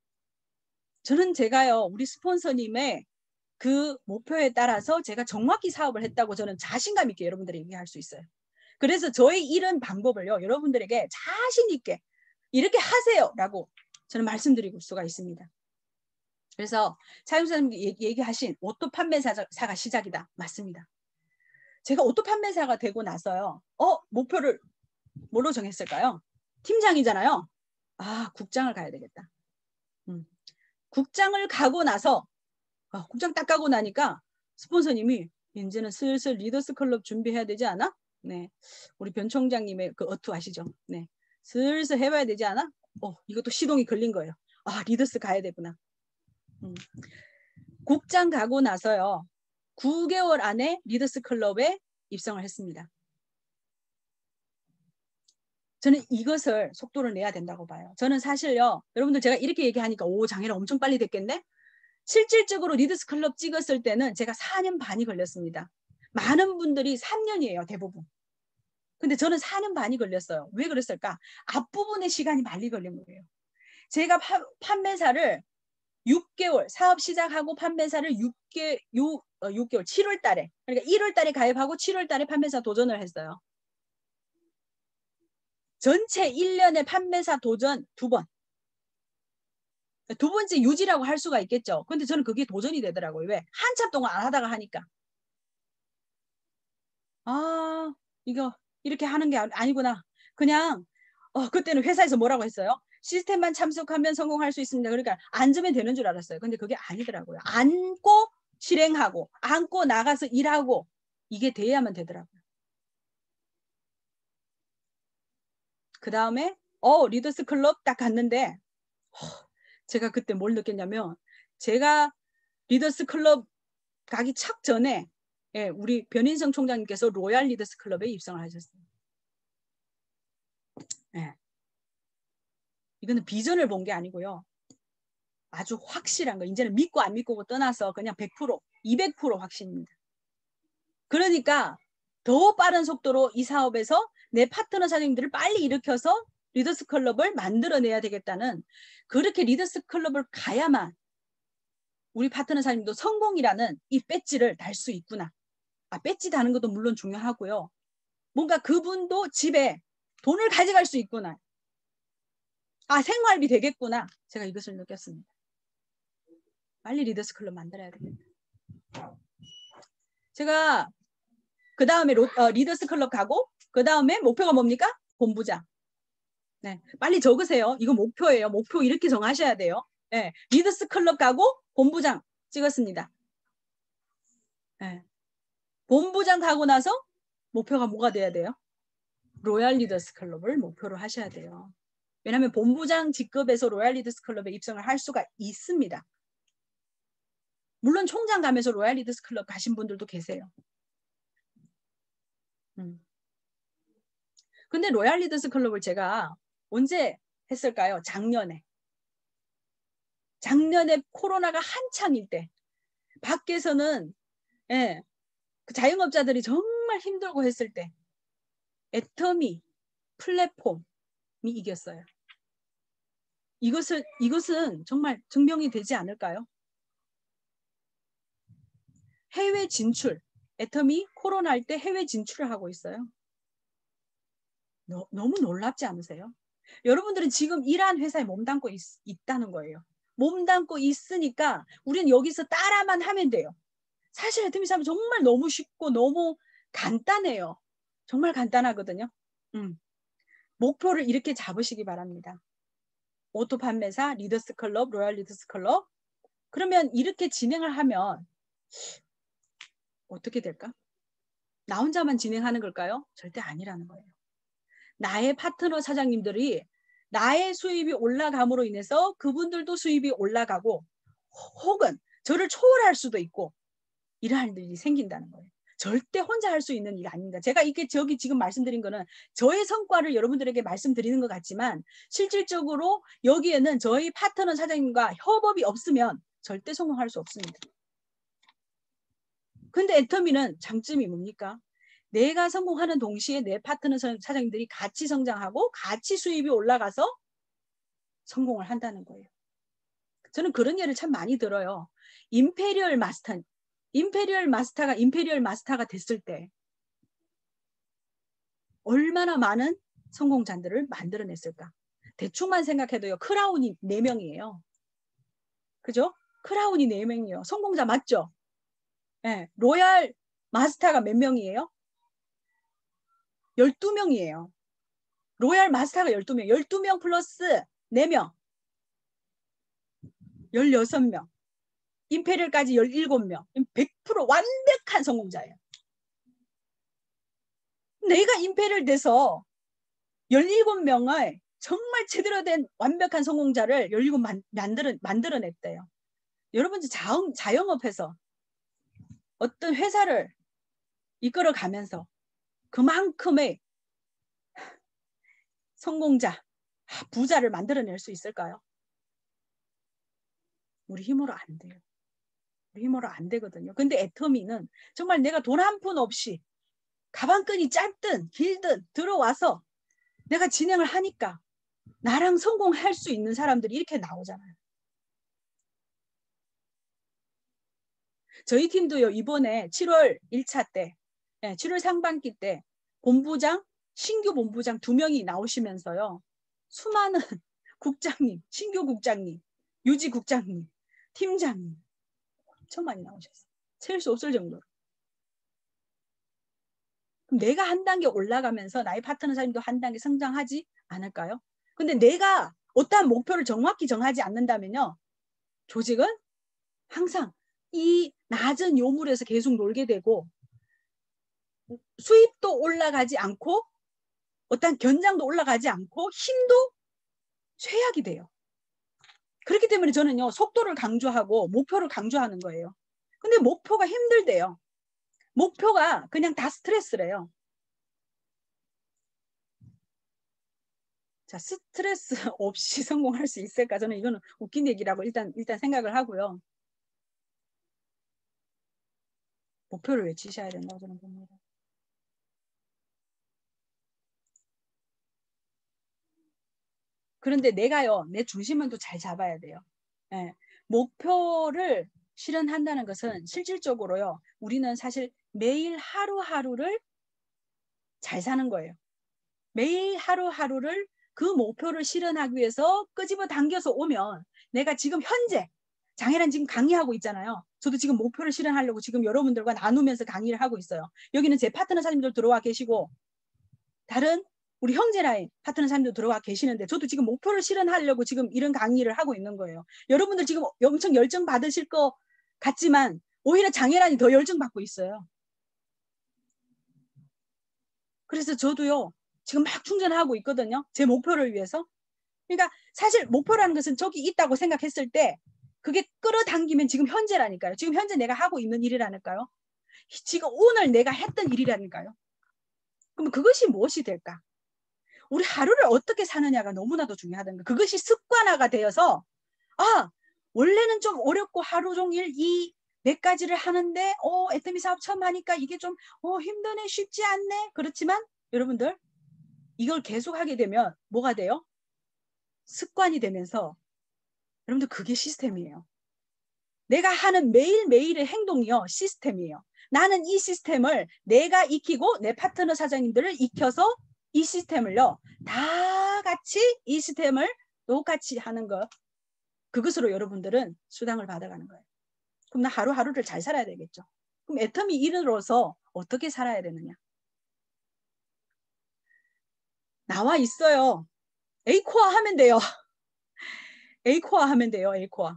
저는 제가요. 우리 스폰서님의 그 목표에 따라서 제가 정확히 사업을 했다고 저는 자신감 있게 여러분들에게 얘기할 수 있어요. 그래서 저의 이런 방법을요. 여러분들에게 자신 있게 이렇게 하세요 라고 저는 말씀드릴 수가 있습니다. 그래서 차용사님이 얘기하신 오토 판매사가 시작이다. 맞습니다. 제가 오토 판매사가 되고 나서요. 어, 목표를 뭐로 정했을까요? 팀장이잖아요. 아, 국장을 가야 되겠다. 음. 국장을 가고 나서 아, 국장 딱 가고 나니까 스폰서님이 이제는 슬슬 리더스 클럽 준비해야 되지 않아? 네, 우리 변 총장님의 그 어투 아시죠? 네, 슬슬 해봐야 되지 않아? 어, 이것도 시동이 걸린 거예요. 아, 리더스 가야 되구나. 음. 국장 가고 나서요. 구 개월 안에 리더스 클럽에 입성을 했습니다. 저는 이것을 속도를 내야 된다고 봐요. 저는 사실요. 여러분들 제가 이렇게 얘기하니까 오, 장애를 엄청 빨리 됐겠네? 실질적으로 리더스 클럽 찍었을 때는 제가 사 년 반이 걸렸습니다. 많은 분들이 삼 년이에요. 대부분. 근데 저는 사 년 반이 걸렸어요. 왜 그랬을까? 앞부분의 시간이 많이 걸린 거예요. 제가 파, 판매사를 육 개월, 사업 시작하고 판매사를 육 개, 육, 어, 육 개월, 칠월 달에, 그러니까 일월 달에 가입하고 칠월 달에 판매사 도전을 했어요. 전체 일 년에 판매사 도전 두 번. 두 번째 유지라고 할 수가 있겠죠. 근데 저는 그게 도전이 되더라고요. 왜? 한참 동안 안 하다가 하니까. 아, 이거 이렇게 하는 게 아니구나. 그냥 어, 그때는 회사에서 뭐라고 했어요? 시스템만 참석하면 성공할 수 있습니다. 그러니까 앉으면 되는 줄 알았어요. 근데 그게 아니더라고요. 앉고 실행하고 앉고 나가서 일하고 이게 돼야만 되더라고요. 그 다음에 어 리더스 클럽 딱 갔는데 허, 제가 그때 뭘 느꼈냐면 제가 리더스 클럽 가기 착 전에 예, 우리 변인성 총장님께서 로얄 리더스 클럽에 입성을 하셨어요. 예. 이거는 비전을 본 게 아니고요. 아주 확실한 거. 이제는 믿고 안 믿고 떠나서 그냥 백 퍼센트, 이백 퍼센트 확신입니다. 그러니까 더 빠른 속도로 이 사업에서 내 파트너 사장님들을 빨리 일으켜서 리더스 클럽을 만들어내야 되겠다는 그렇게 리더스 클럽을 가야만 우리 파트너 사장님도 성공이라는 이 배지를 달 수 있구나. 아, 배지 다는 것도 물론 중요하고요. 뭔가 그분도 집에 돈을 가져갈 수 있구나. 아, 생활비 되겠구나. 제가 이것을 느꼈습니다. 빨리 리더스 클럽 만들어야 되겠다. 제가 그 다음에 어, 리더스 클럽 가고 그 다음에 목표가 뭡니까? 본부장. 네, 빨리 적으세요. 이거 목표예요. 목표 이렇게 정하셔야 돼요. 네, 리더스 클럽 가고 본부장 찍었습니다. 네. 본부장 가고 나서 목표가 뭐가 돼야 돼요? 로얄 리더스 클럽을 목표로 하셔야 돼요. 왜냐하면 본부장 직급에서 로얄 리더스 클럽에 입성을 할 수가 있습니다. 물론 총장 가면서 로얄 리더스 클럽 가신 분들도 계세요. 음. 근데 로얄 리더스 클럽을 제가 언제 했을까요? 작년에. 작년에 코로나가 한창일 때. 밖에서는 예, 그 자영업자들이 정말 힘들고 했을 때 애터미 플랫폼이 이겼어요. 이것을, 이것은 정말 증명이 되지 않을까요? 해외 진출. 애터미 코로나 할 때 해외 진출을 하고 있어요. 너, 너무 놀랍지 않으세요? 여러분들은 지금 일한 회사에 몸담고 있, 있다는 거예요. 몸담고 있으니까 우리는 여기서 따라만 하면 돼요. 사실 애터미 사업은 정말 너무 쉽고 너무 간단해요. 정말 간단하거든요. 음. 목표를 이렇게 잡으시기 바랍니다. 오토 판매사, 리더스 클럽, 로얄 리더스 클럽. 그러면 이렇게 진행을 하면 어떻게 될까? 나 혼자만 진행하는 걸까요? 절대 아니라는 거예요. 나의 파트너 사장님들이 나의 수입이 올라감으로 인해서 그분들도 수입이 올라가고 혹은 저를 초월할 수도 있고 이러한 일이 생긴다는 거예요. 절대 혼자 할 수 있는 일이 아닙니다. 제가 이게 저기 지금 말씀드린 거는 저의 성과를 여러분들에게 말씀드리는 것 같지만 실질적으로 여기에는 저희 파트너 사장님과 협업이 없으면 절대 성공할 수 없습니다. 근데 애터미는 장점이 뭡니까? 내가 성공하는 동시에 내 파트너 사장님들이 같이 성장하고 같이 수입이 올라가서 성공을 한다는 거예요. 저는 그런 예를 참 많이 들어요. 임페리얼 마스터, 임페리얼 마스터가 임페리얼 마스터가 됐을 때 얼마나 많은 성공자들을 만들어냈을까? 대충만 생각해도요. 크라운이 네 명이에요. 그죠? 크라운이 네 명이에요. 성공자 맞죠? 네. 로얄 마스터가 몇 명이에요? 열두 명이에요. 로얄 마스터가 열두 명. 열두 명 플러스 네 명. 열여섯 명. 임페리얼까지 열일곱 명. 백 퍼센트 완벽한 성공자예요. 내가 임페리얼 돼서 열일곱 명의 정말 제대로 된 완벽한 성공자를 열일곱 만, 만들어, 만들어냈대요. 여러분 자영, 자영업해서 어떤 회사를 이끌어가면서 그만큼의 성공자, 부자를 만들어낼 수 있을까요? 우리 힘으로 안 돼요. 우리 힘으로 안 되거든요. 근데 애터미는 정말 내가 돈 한 푼 없이 가방끈이 짧든 길든 들어와서 내가 진행을 하니까 나랑 성공할 수 있는 사람들이 이렇게 나오잖아요. 저희 팀도요. 이번에 칠월 일 차 때, 칠월 상반기 때 본부장, 신규 본부장 두 명이 나오시면서요. 수많은 국장님, 신규 국장님, 유지 국장님, 팀장님 엄청 많이 나오셨어요. 셀 수 없을 정도로. 그럼 내가 한 단계 올라가면서 나의 파트너 사람도 한 단계 성장하지 않을까요? 근데 내가 어떠한 목표를 정확히 정하지 않는다면요. 조직은 항상 이 낮은 요물에서 계속 놀게 되고 수입도 올라가지 않고 어떤 견장도 올라가지 않고 힘도 쇠약이 돼요. 그렇기 때문에 저는요. 속도를 강조하고 목표를 강조하는 거예요. 근데 목표가 힘들대요. 목표가 그냥 다 스트레스래요. 자, 스트레스 없이 성공할 수 있을까? 저는 이거는 웃긴 얘기라고 일단 일단 생각을 하고요. 목표를 외치셔야 된다고 저는 봅니다. 그런데 내가요, 내 중심은 또 잘 잡아야 돼요. 예, 목표를 실현한다는 것은 실질적으로요, 우리는 사실 매일 하루하루를 잘 사는 거예요. 매일 하루하루를 그 목표를 실현하기 위해서 끄집어 당겨서 오면 내가 지금 현재 장혜란 지금 강의하고 있잖아요. 저도 지금 목표를 실현하려고 지금 여러분들과 나누면서 강의를 하고 있어요. 여기는 제 파트너 사님들 들어와 계시고 다른 우리 형제라인 파트너 사님도 들어와 계시는데 저도 지금 목표를 실현하려고 지금 이런 강의를 하고 있는 거예요. 여러분들 지금 엄청 열정 받으실 것 같지만 오히려 장혜란이 더 열정 받고 있어요. 그래서 저도요. 지금 막 충전하고 있거든요. 제 목표를 위해서. 그러니까 사실 목표라는 것은 저기 있다고 생각했을 때 그게 끌어당기면 지금 현재라니까요. 지금 현재 내가 하고 있는 일이라니까요. 지금 오늘 내가 했던 일이라니까요. 그럼 그것이 무엇이 될까? 우리 하루를 어떻게 사느냐가 너무나도 중요하다는 거. 그것이 습관화가 되어서 아 원래는 좀 어렵고 하루 종일 이 몇 가지를 하는데 어 애터미 사업 처음 하니까 이게 좀 어 힘드네 쉽지 않네. 그렇지만 여러분들 이걸 계속 하게 되면 뭐가 돼요? 습관이 되면서 여러분들 그게 시스템이에요. 내가 하는 매일매일의 행동이요 시스템이에요. 나는 이 시스템을 내가 익히고 내 파트너 사장님들을 익혀서 이 시스템을요 다 같이 이 시스템을 똑같이 하는 것, 그것으로 여러분들은 수당을 받아가는 거예요. 그럼 나 하루하루를 잘 살아야 되겠죠. 그럼 애터미 일으로서 어떻게 살아야 되느냐? 나와 있어요. 에이코아 하면 돼요. 에이코아 하면 돼요. 에이코아.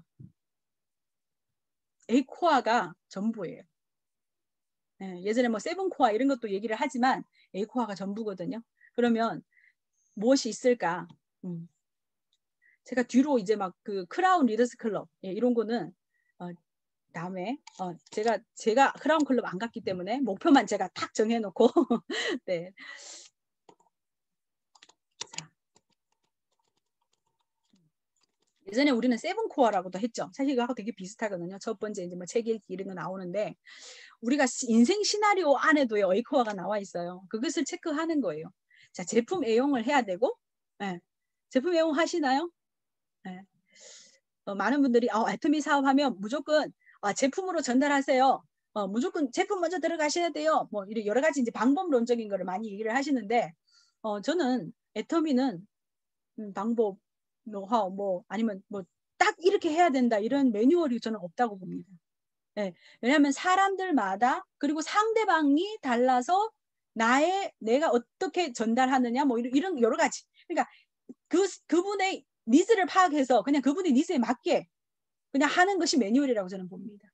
에이코아가 전부예요. 네, 예전에 뭐 세븐코아 이런 것도 얘기를 하지만 에이코아가 전부거든요. 그러면 무엇이 있을까? 음. 제가 뒤로 이제 막 그 크라운 리더스 클럽 예, 이런 거는 어, 다음에 어, 제가 제가 크라운 클럽 안 갔기 때문에 목표만 제가 탁 정해놓고 네. 자. 예전에 우리는 세븐코어라고도 했죠. 사실 이거하고 되게 비슷하거든요. 첫 번째 이제 뭐 책 읽기 이런 거 나오는데 우리가 인생 시나리오 안에도요 에이코어가 나와 있어요. 그것을 체크하는 거예요. 자, 제품 애용을 해야 되고, 네. 제품 애용 하시나요? 네. 어, 많은 분들이 어, 애터미 사업하면 무조건 아, 제품으로 전달하세요. 어, 무조건 제품 먼저 들어가셔야 돼요. 뭐 이런 여러 가지 이제 방법론적인 거를 많이 얘기를 하시는데, 어, 저는 애터미는 음, 방법, 노하우, 뭐 아니면 뭐 딱 이렇게 해야 된다 이런 매뉴얼이 저는 없다고 봅니다. 네, 왜냐하면 사람들마다 그리고 상대방이 달라서 나의 내가 어떻게 전달하느냐 뭐 이런, 이런 여러 가지. 그러니까 그 그분의 니즈를 파악해서 그냥 그분의 니즈에 맞게 그냥 하는 것이 매뉴얼이라고 저는 봅니다.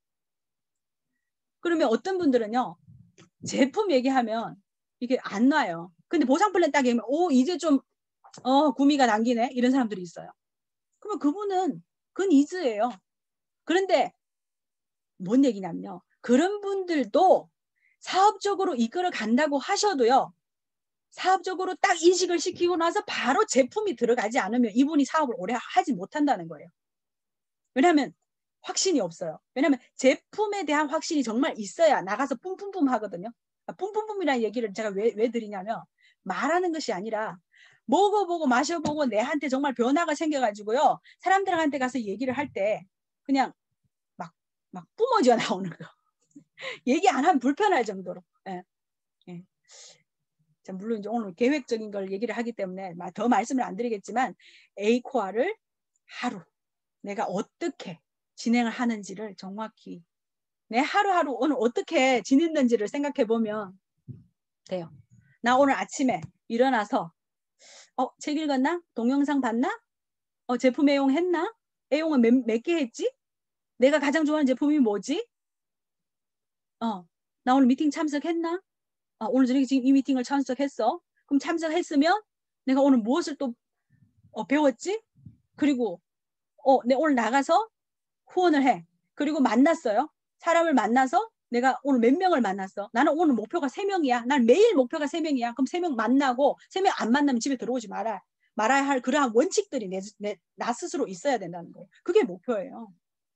그러면 어떤 분들은요 제품 얘기하면 이게 안 놔요. 근데 보상 플랜 딱 얘기하면 오 이제 좀 어, 구미가 당기네 이런 사람들이 있어요. 그러면 그분은 그 니즈예요. 그런데 뭔 얘기냐면요. 그런 분들도 사업적으로 이끌어 간다고 하셔도요. 사업적으로 딱 인식을 시키고 나서 바로 제품이 들어가지 않으면 이분이 사업을 오래 하지 못한다는 거예요. 왜냐하면 확신이 없어요. 왜냐하면 제품에 대한 확신이 정말 있어야 나가서 뿜뿜뿜 하거든요. 뿜뿜뿜이라는 얘기를 제가 왜, 왜 드리냐면 말하는 것이 아니라 먹어보고 마셔보고 내한테 정말 변화가 생겨가지고요. 사람들한테 가서 얘기를 할 때 그냥 막, 막 뿜어져 나오는 거. 얘기 안 하면 불편할 정도로. 예. 예. 자, 물론 이제 오늘 계획적인 걸 얘기를 하기 때문에 더 말씀을 안 드리겠지만 에이코아를 하루 내가 어떻게 진행을 하는지를 정확히 내 하루하루 오늘 어떻게 지냈는지를 생각해 보면 돼요. 나 오늘 아침에 일어나서 어, 책 읽었나? 동영상 봤나? 어, 제품 애용했나? 애용은 몇, 몇 개 했지? 내가 가장 좋아하는 제품이 뭐지? 어, 나 오늘 미팅 참석했나? 어, 오늘 저녁에 지금 이 미팅을 참석했어. 그럼 참석했으면 내가 오늘 무엇을 또 어, 배웠지? 그리고 어, 내 오늘 나가서 후원을 해. 그리고 만났어요. 사람을 만나서 내가 오늘 몇 명을 만났어. 나는 오늘 목표가 세 명이야. 난 매일 목표가 세 명이야. 그럼 세 명 만나고 세 명 안 만나면 집에 들어오지 마라. 말아야 할 그러한 원칙들이 내, 내, 나 스스로 있어야 된다는 거예요. 그게 목표예요.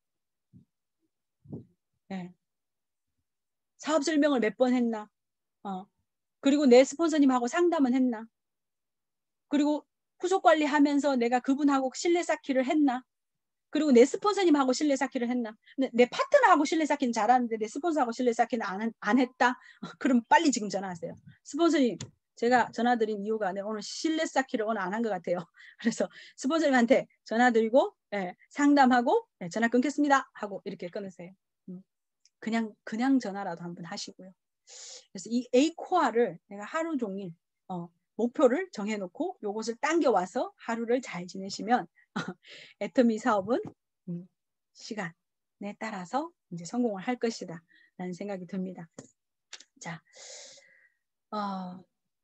네. 사업 설명을 몇 번 했나? 어. 그리고 내 스폰서님하고 상담은 했나? 그리고 후속 관리하면서 내가 그분하고 신뢰 쌓기를 했나? 그리고 내 스폰서님하고 신뢰 쌓기를 했나? 내 파트너하고 신뢰 쌓기는 잘하는데 내 스폰서하고 신뢰 쌓기는 안, 안 했다? 그럼 빨리 지금 전화하세요. 스폰서님, 제가 전화드린 이유가 네, 오늘 신뢰 쌓기를 오늘 안 한 것 같아요. 그래서 스폰서님한테 전화드리고 예, 상담하고 예, 전화 끊겠습니다 하고 이렇게 끊으세요. 음, 그냥 그냥 전화라도 한번 하시고요. 그래서 이 에이코아를 내가 하루 종일 어, 목표를 정해놓고 요것을 당겨와서 하루를 잘 지내시면 애터미 사업은 음, 시간에 따라서 이제 성공을 할 것이다 라는 생각이 듭니다. 자, 어,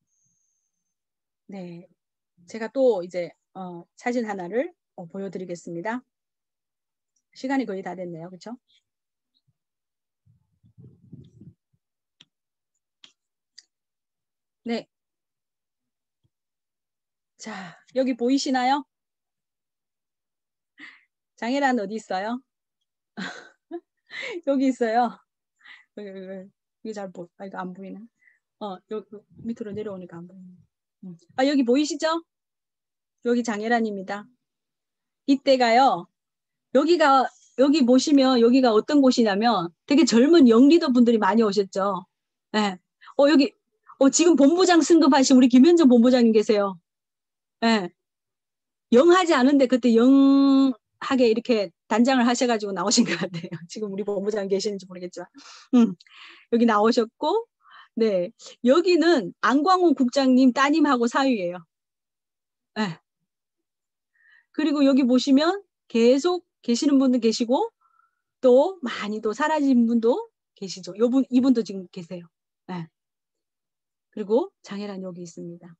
네, 제가 또 이제 어, 사진 하나를 어, 보여드리겠습니다. 시간이 거의 다 됐네요, 그렇죠? 네. 자, 여기 보이시나요? 장애란 어디 있어요? 여기 있어요. 여기, 여기, 여기 잘 보, 아, 이거 안 보이네. 어, 여기 밑으로 내려오니까 안 보이네. 음. 아, 여기 보이시죠? 여기 장애란입니다. 이때가요, 여기가, 여기 보시면 여기가 어떤 곳이냐면 되게 젊은 영리더 분들이 많이 오셨죠. 네. 어, 여기, 어, 지금 본부장 승급하신 우리 김현정 본부장님 계세요. 네. 영하지 않은데 그때 영하게 이렇게 단장을 하셔가지고 나오신 것 같아요. 지금 우리 본부장 계시는지 모르겠지만. 음, 여기 나오셨고, 네. 여기는 안광호 국장님 따님하고 사위예요. 네. 그리고 여기 보시면 계속 계시는 분도 계시고, 또 많이 또 사라진 분도 계시죠. 요분, 이분도 지금 계세요. 네. 그리고 장애란 여기 있습니다.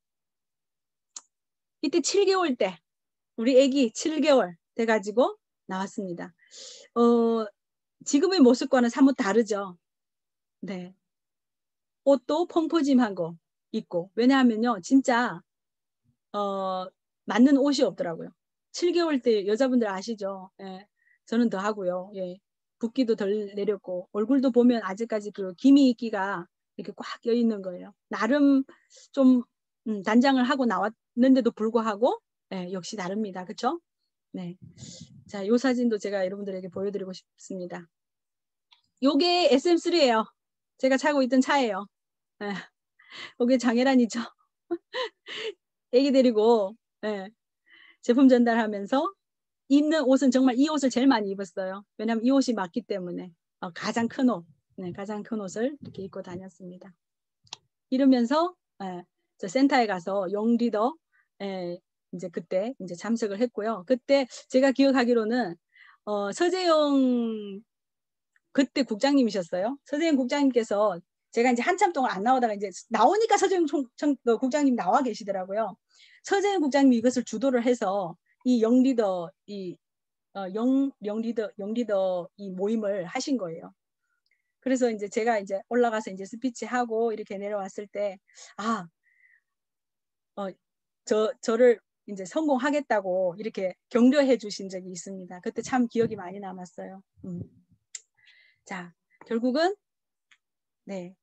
이때 칠 개월 때, 우리 애기 칠 개월 돼가지고 나왔습니다. 어, 지금의 모습과는 사뭇 다르죠. 네. 옷도 펑퍼짐한 거 입고. 왜냐하면요, 진짜, 어, 맞는 옷이 없더라고요. 칠 개월 때 여자분들 아시죠? 예. 저는 더 하고요. 예. 붓기도 덜 내렸고, 얼굴도 보면 아직까지 그 기미 있기가 이렇게 꽉 껴 있는 거예요. 나름 좀, 음, 단장을 하고 나왔는데도 불구하고, 예, 역시 다릅니다. 그쵸? 네. 자, 요 사진도 제가 여러분들에게 보여드리고 싶습니다. 요게 에스엠 쓰리예요. 제가 타고 있던 차예요. 예. 요게 장애란이죠. 애기 데리고, 예. 제품 전달하면서 입는 옷은 정말 이 옷을 제일 많이 입었어요. 왜냐하면 이 옷이 맞기 때문에. 어, 가장 큰 옷, 네, 가장 큰 옷을 이렇게 입고 다녔습니다. 이러면서 예, 저 센터에 가서 영 리더 예, 이제 그때 이제 참석을 했고요. 그때 제가 기억하기로는 어, 서재영 그때 국장님이셨어요. 서재영 국장님께서 제가 이제 한참 동안 안 나오다가 이제 나오니까 서재영 총, 총, 어, 국장님 나와 계시더라고요. 서재영 국장님이 이것을 주도를 해서 이 영 리더 이 어, 영, 영 리더 영 리더 이 모임을 하신 거예요. 그래서 이제 제가 이제 올라가서 이제 스피치 하고 이렇게 내려왔을 때, 아, 어, 저, 저를 이제 성공하겠다고 이렇게 격려해 주신 적이 있습니다. 그때 참 기억이 많이 남았어요. 음. 자, 결국은, 네.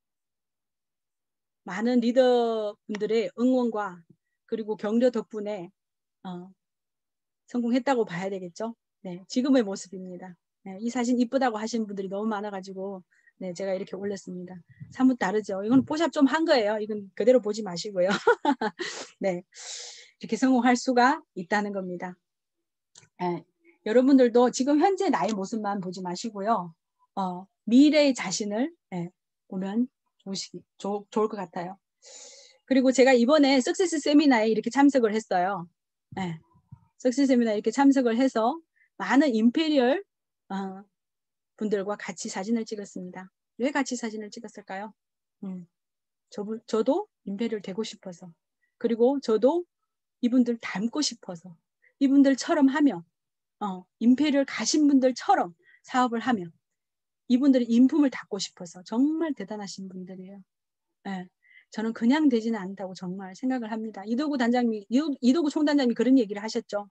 많은 리더분들의 응원과 그리고 격려 덕분에, 어, 성공했다고 봐야 되겠죠. 네. 지금의 모습입니다. 네, 이 사진 이쁘다고 하시는 분들이 너무 많아가지고, 네, 제가 이렇게 올렸습니다. 사뭇 다르죠. 이건 뽀샵 좀 한 거예요. 이건 그대로 보지 마시고요. 네, 이렇게 성공할 수가 있다는 겁니다. 네, 여러분들도 지금 현재 나의 모습만 보지 마시고요. 어, 미래의 자신을 네, 보면 좋으시, 좋, 좋을 것 같아요. 그리고 제가 이번에 석세스 세미나에 이렇게 참석을 했어요. 네, 석세스 세미나에 이렇게 참석을 해서 많은 임페리얼 어, 분들과 같이 사진을 찍었습니다. 왜 같이 사진을 찍었을까요? 음, 저, 저도 임페리얼 되고 싶어서, 그리고 저도 이분들 닮고 싶어서, 이분들처럼 하면, 어, 임페리얼 가신 분들처럼 사업을 하면, 이분들이 인품을 닦고 싶어서 정말 대단하신 분들이에요. 네, 저는 그냥 되지는 않다고 정말 생각을 합니다. 이도구 단장님이, 이도구 총단장님이 그런 얘기를 하셨죠.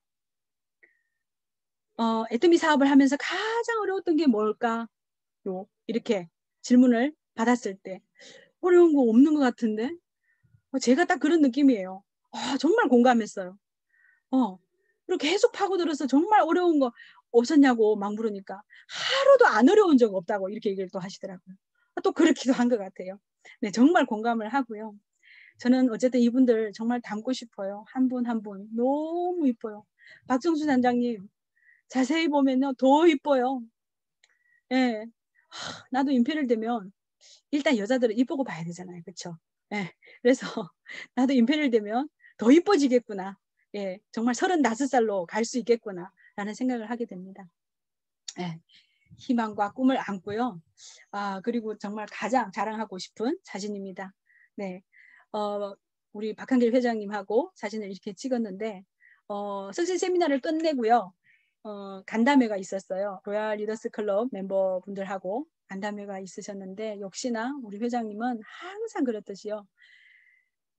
어, 애터미 사업을 하면서 가장 어려웠던 게 뭘까? 요, 이렇게 질문을 받았을 때 어려운 거 없는 것 같은데 어, 제가 딱 그런 느낌이에요. 아, 정말 공감했어요. 어, 그리고 계속 파고들어서 정말 어려운 거 없었냐고 막 물으니까 하루도 안 어려운 적 없다고 이렇게 얘기를 또 하시더라고요. 또 그렇기도 한 것 같아요. 네, 정말 공감을 하고요. 저는 어쨌든 이분들 정말 닮고 싶어요. 한 분 한 분 너무 이뻐요. 박정수 단장님 자세히 보면요 더 이뻐요. 예, 하, 나도 임페리얼 되면 일단 여자들은 이쁘고 봐야 되잖아요. 그렇죠? 예. 그래서 나도 임페리얼 되면 더 이뻐지겠구나. 예. 정말 서른다섯 살로 갈 수 있겠구나. 라는 생각을 하게 됩니다. 예. 희망과 꿈을 안고요. 아, 그리고 정말 가장 자랑하고 싶은 사진입니다. 네. 어, 우리 박한길 회장님하고 사진을 이렇게 찍었는데, 어, 석신 세미나를 끝내고요. 어, 간담회가 있었어요. 로얄 리더스 클럽 멤버분들하고 간담회가 있으셨는데 역시나 우리 회장님은 항상 그랬듯이요.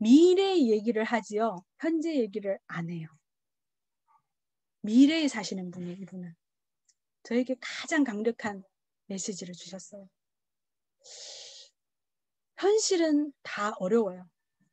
미래 얘기를 하지요. 현재 얘기를 안 해요. 미래에 사시는 분이 이분은. 저에게 가장 강력한 메시지를 주셨어요. 현실은 다 어려워요.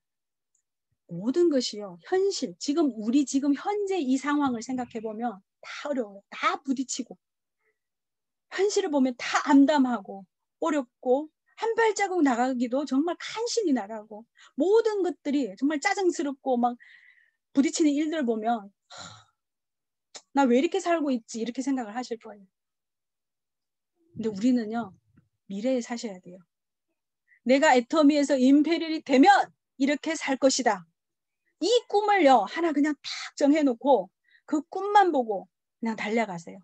모든 것이요. 현실. 지금 우리 지금 현재 이 상황을 생각해 보면 다 어려워요. 다 부딪히고. 현실을 보면 다 암담하고 어렵고 한 발자국 나가기도 정말 간신히 나가고 모든 것들이 정말 짜증스럽고 막 부딪히는 일들 보면 나 왜 이렇게 살고 있지 이렇게 생각을 하실 거예요. 근데 우리는요. 미래에 사셔야 돼요. 내가 애터미에서 임페리얼이 되면 이렇게 살 것이다. 이 꿈을요. 하나 그냥 탁 정해놓고 그 꿈만 보고 그냥 달려가세요.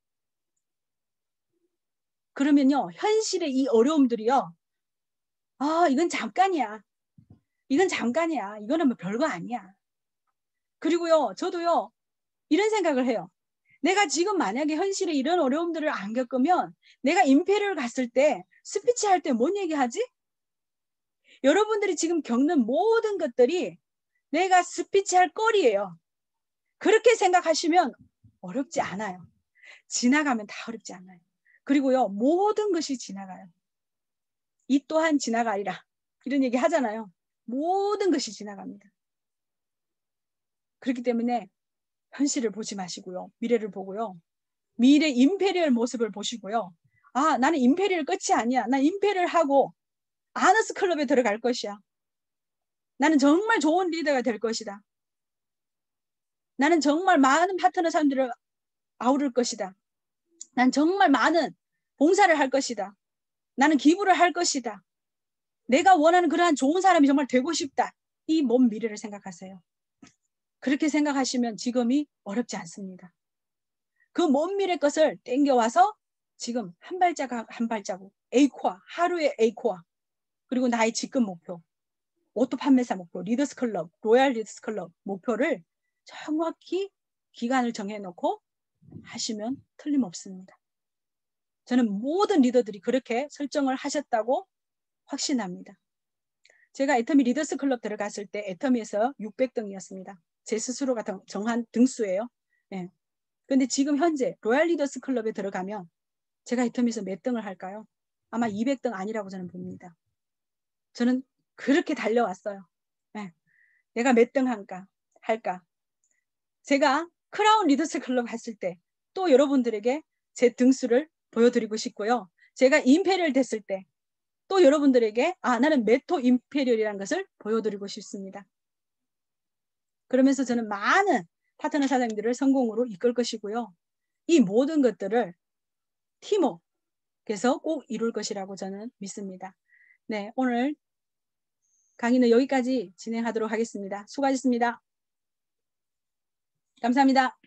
그러면요. 현실의 이 어려움들이요. 아 이건 잠깐이야. 이건 잠깐이야. 이거는 뭐 별거 아니야. 그리고요. 저도요. 이런 생각을 해요. 내가 지금 만약에 현실에 이런 어려움들을 안 겪으면 내가 임페리얼 갔을 때 스피치 할 때 뭔 얘기하지? 여러분들이 지금 겪는 모든 것들이 내가 스피치 할 거리예요. 그렇게 생각하시면 어렵지 않아요. 지나가면 다 어렵지 않아요. 그리고요. 모든 것이 지나가요. 이 또한 지나가리라. 이런 얘기 하잖아요. 모든 것이 지나갑니다. 그렇기 때문에 현실을 보지 마시고요. 미래를 보고요. 미래 임페리얼 모습을 보시고요. 아, 나는 임페리얼 끝이 아니야. 난 임페리얼 하고 아너스 클럽에 들어갈 것이야. 나는 정말 좋은 리더가 될 것이다. 나는 정말 많은 파트너 사람들을 아우를 것이다. 난 정말 많은 봉사를 할 것이다. 나는 기부를 할 것이다. 내가 원하는 그러한 좋은 사람이 정말 되고 싶다. 이 먼 미래를 생각하세요. 그렇게 생각하시면 지금이 어렵지 않습니다. 그 먼 미래 것을 땡겨와서 지금 한 발자국 한 발자국 A코어, 하루의 A코어, 그리고 나의 직급 목표, 오토 판매사 목표, 리더스 클럽, 로얄 리더스 클럽 목표를 정확히 기간을 정해놓고 하시면 틀림없습니다. 저는 모든 리더들이 그렇게 설정을 하셨다고 확신합니다. 제가 애터미 리더스 클럽 들어갔을 때 애터미에서 육백 등이었습니다. 제 스스로가 정한 등수예요. 네. 근데 지금 현재 로얄 리더스 클럽에 들어가면 제가 애터미에서 몇 등을 할까요? 아마 이백 등 아니라고 저는 봅니다. 저는 그렇게 달려왔어요. 네. 내가 몇 등 할까? 할까? 제가 크라운 리더스 클럽 갔을 때 또 여러분들에게 제 등수를 보여드리고 싶고요. 제가 임페리얼 됐을 때 또 여러분들에게 아 나는 메토 임페리얼이라는 것을 보여드리고 싶습니다. 그러면서 저는 많은 파트너 사장님들을 성공으로 이끌 것이고요. 이 모든 것들을 팀워크에서 꼭 이룰 것이라고 저는 믿습니다. 네, 오늘 강의는 여기까지 진행하도록 하겠습니다. 수고하셨습니다. 감사합니다.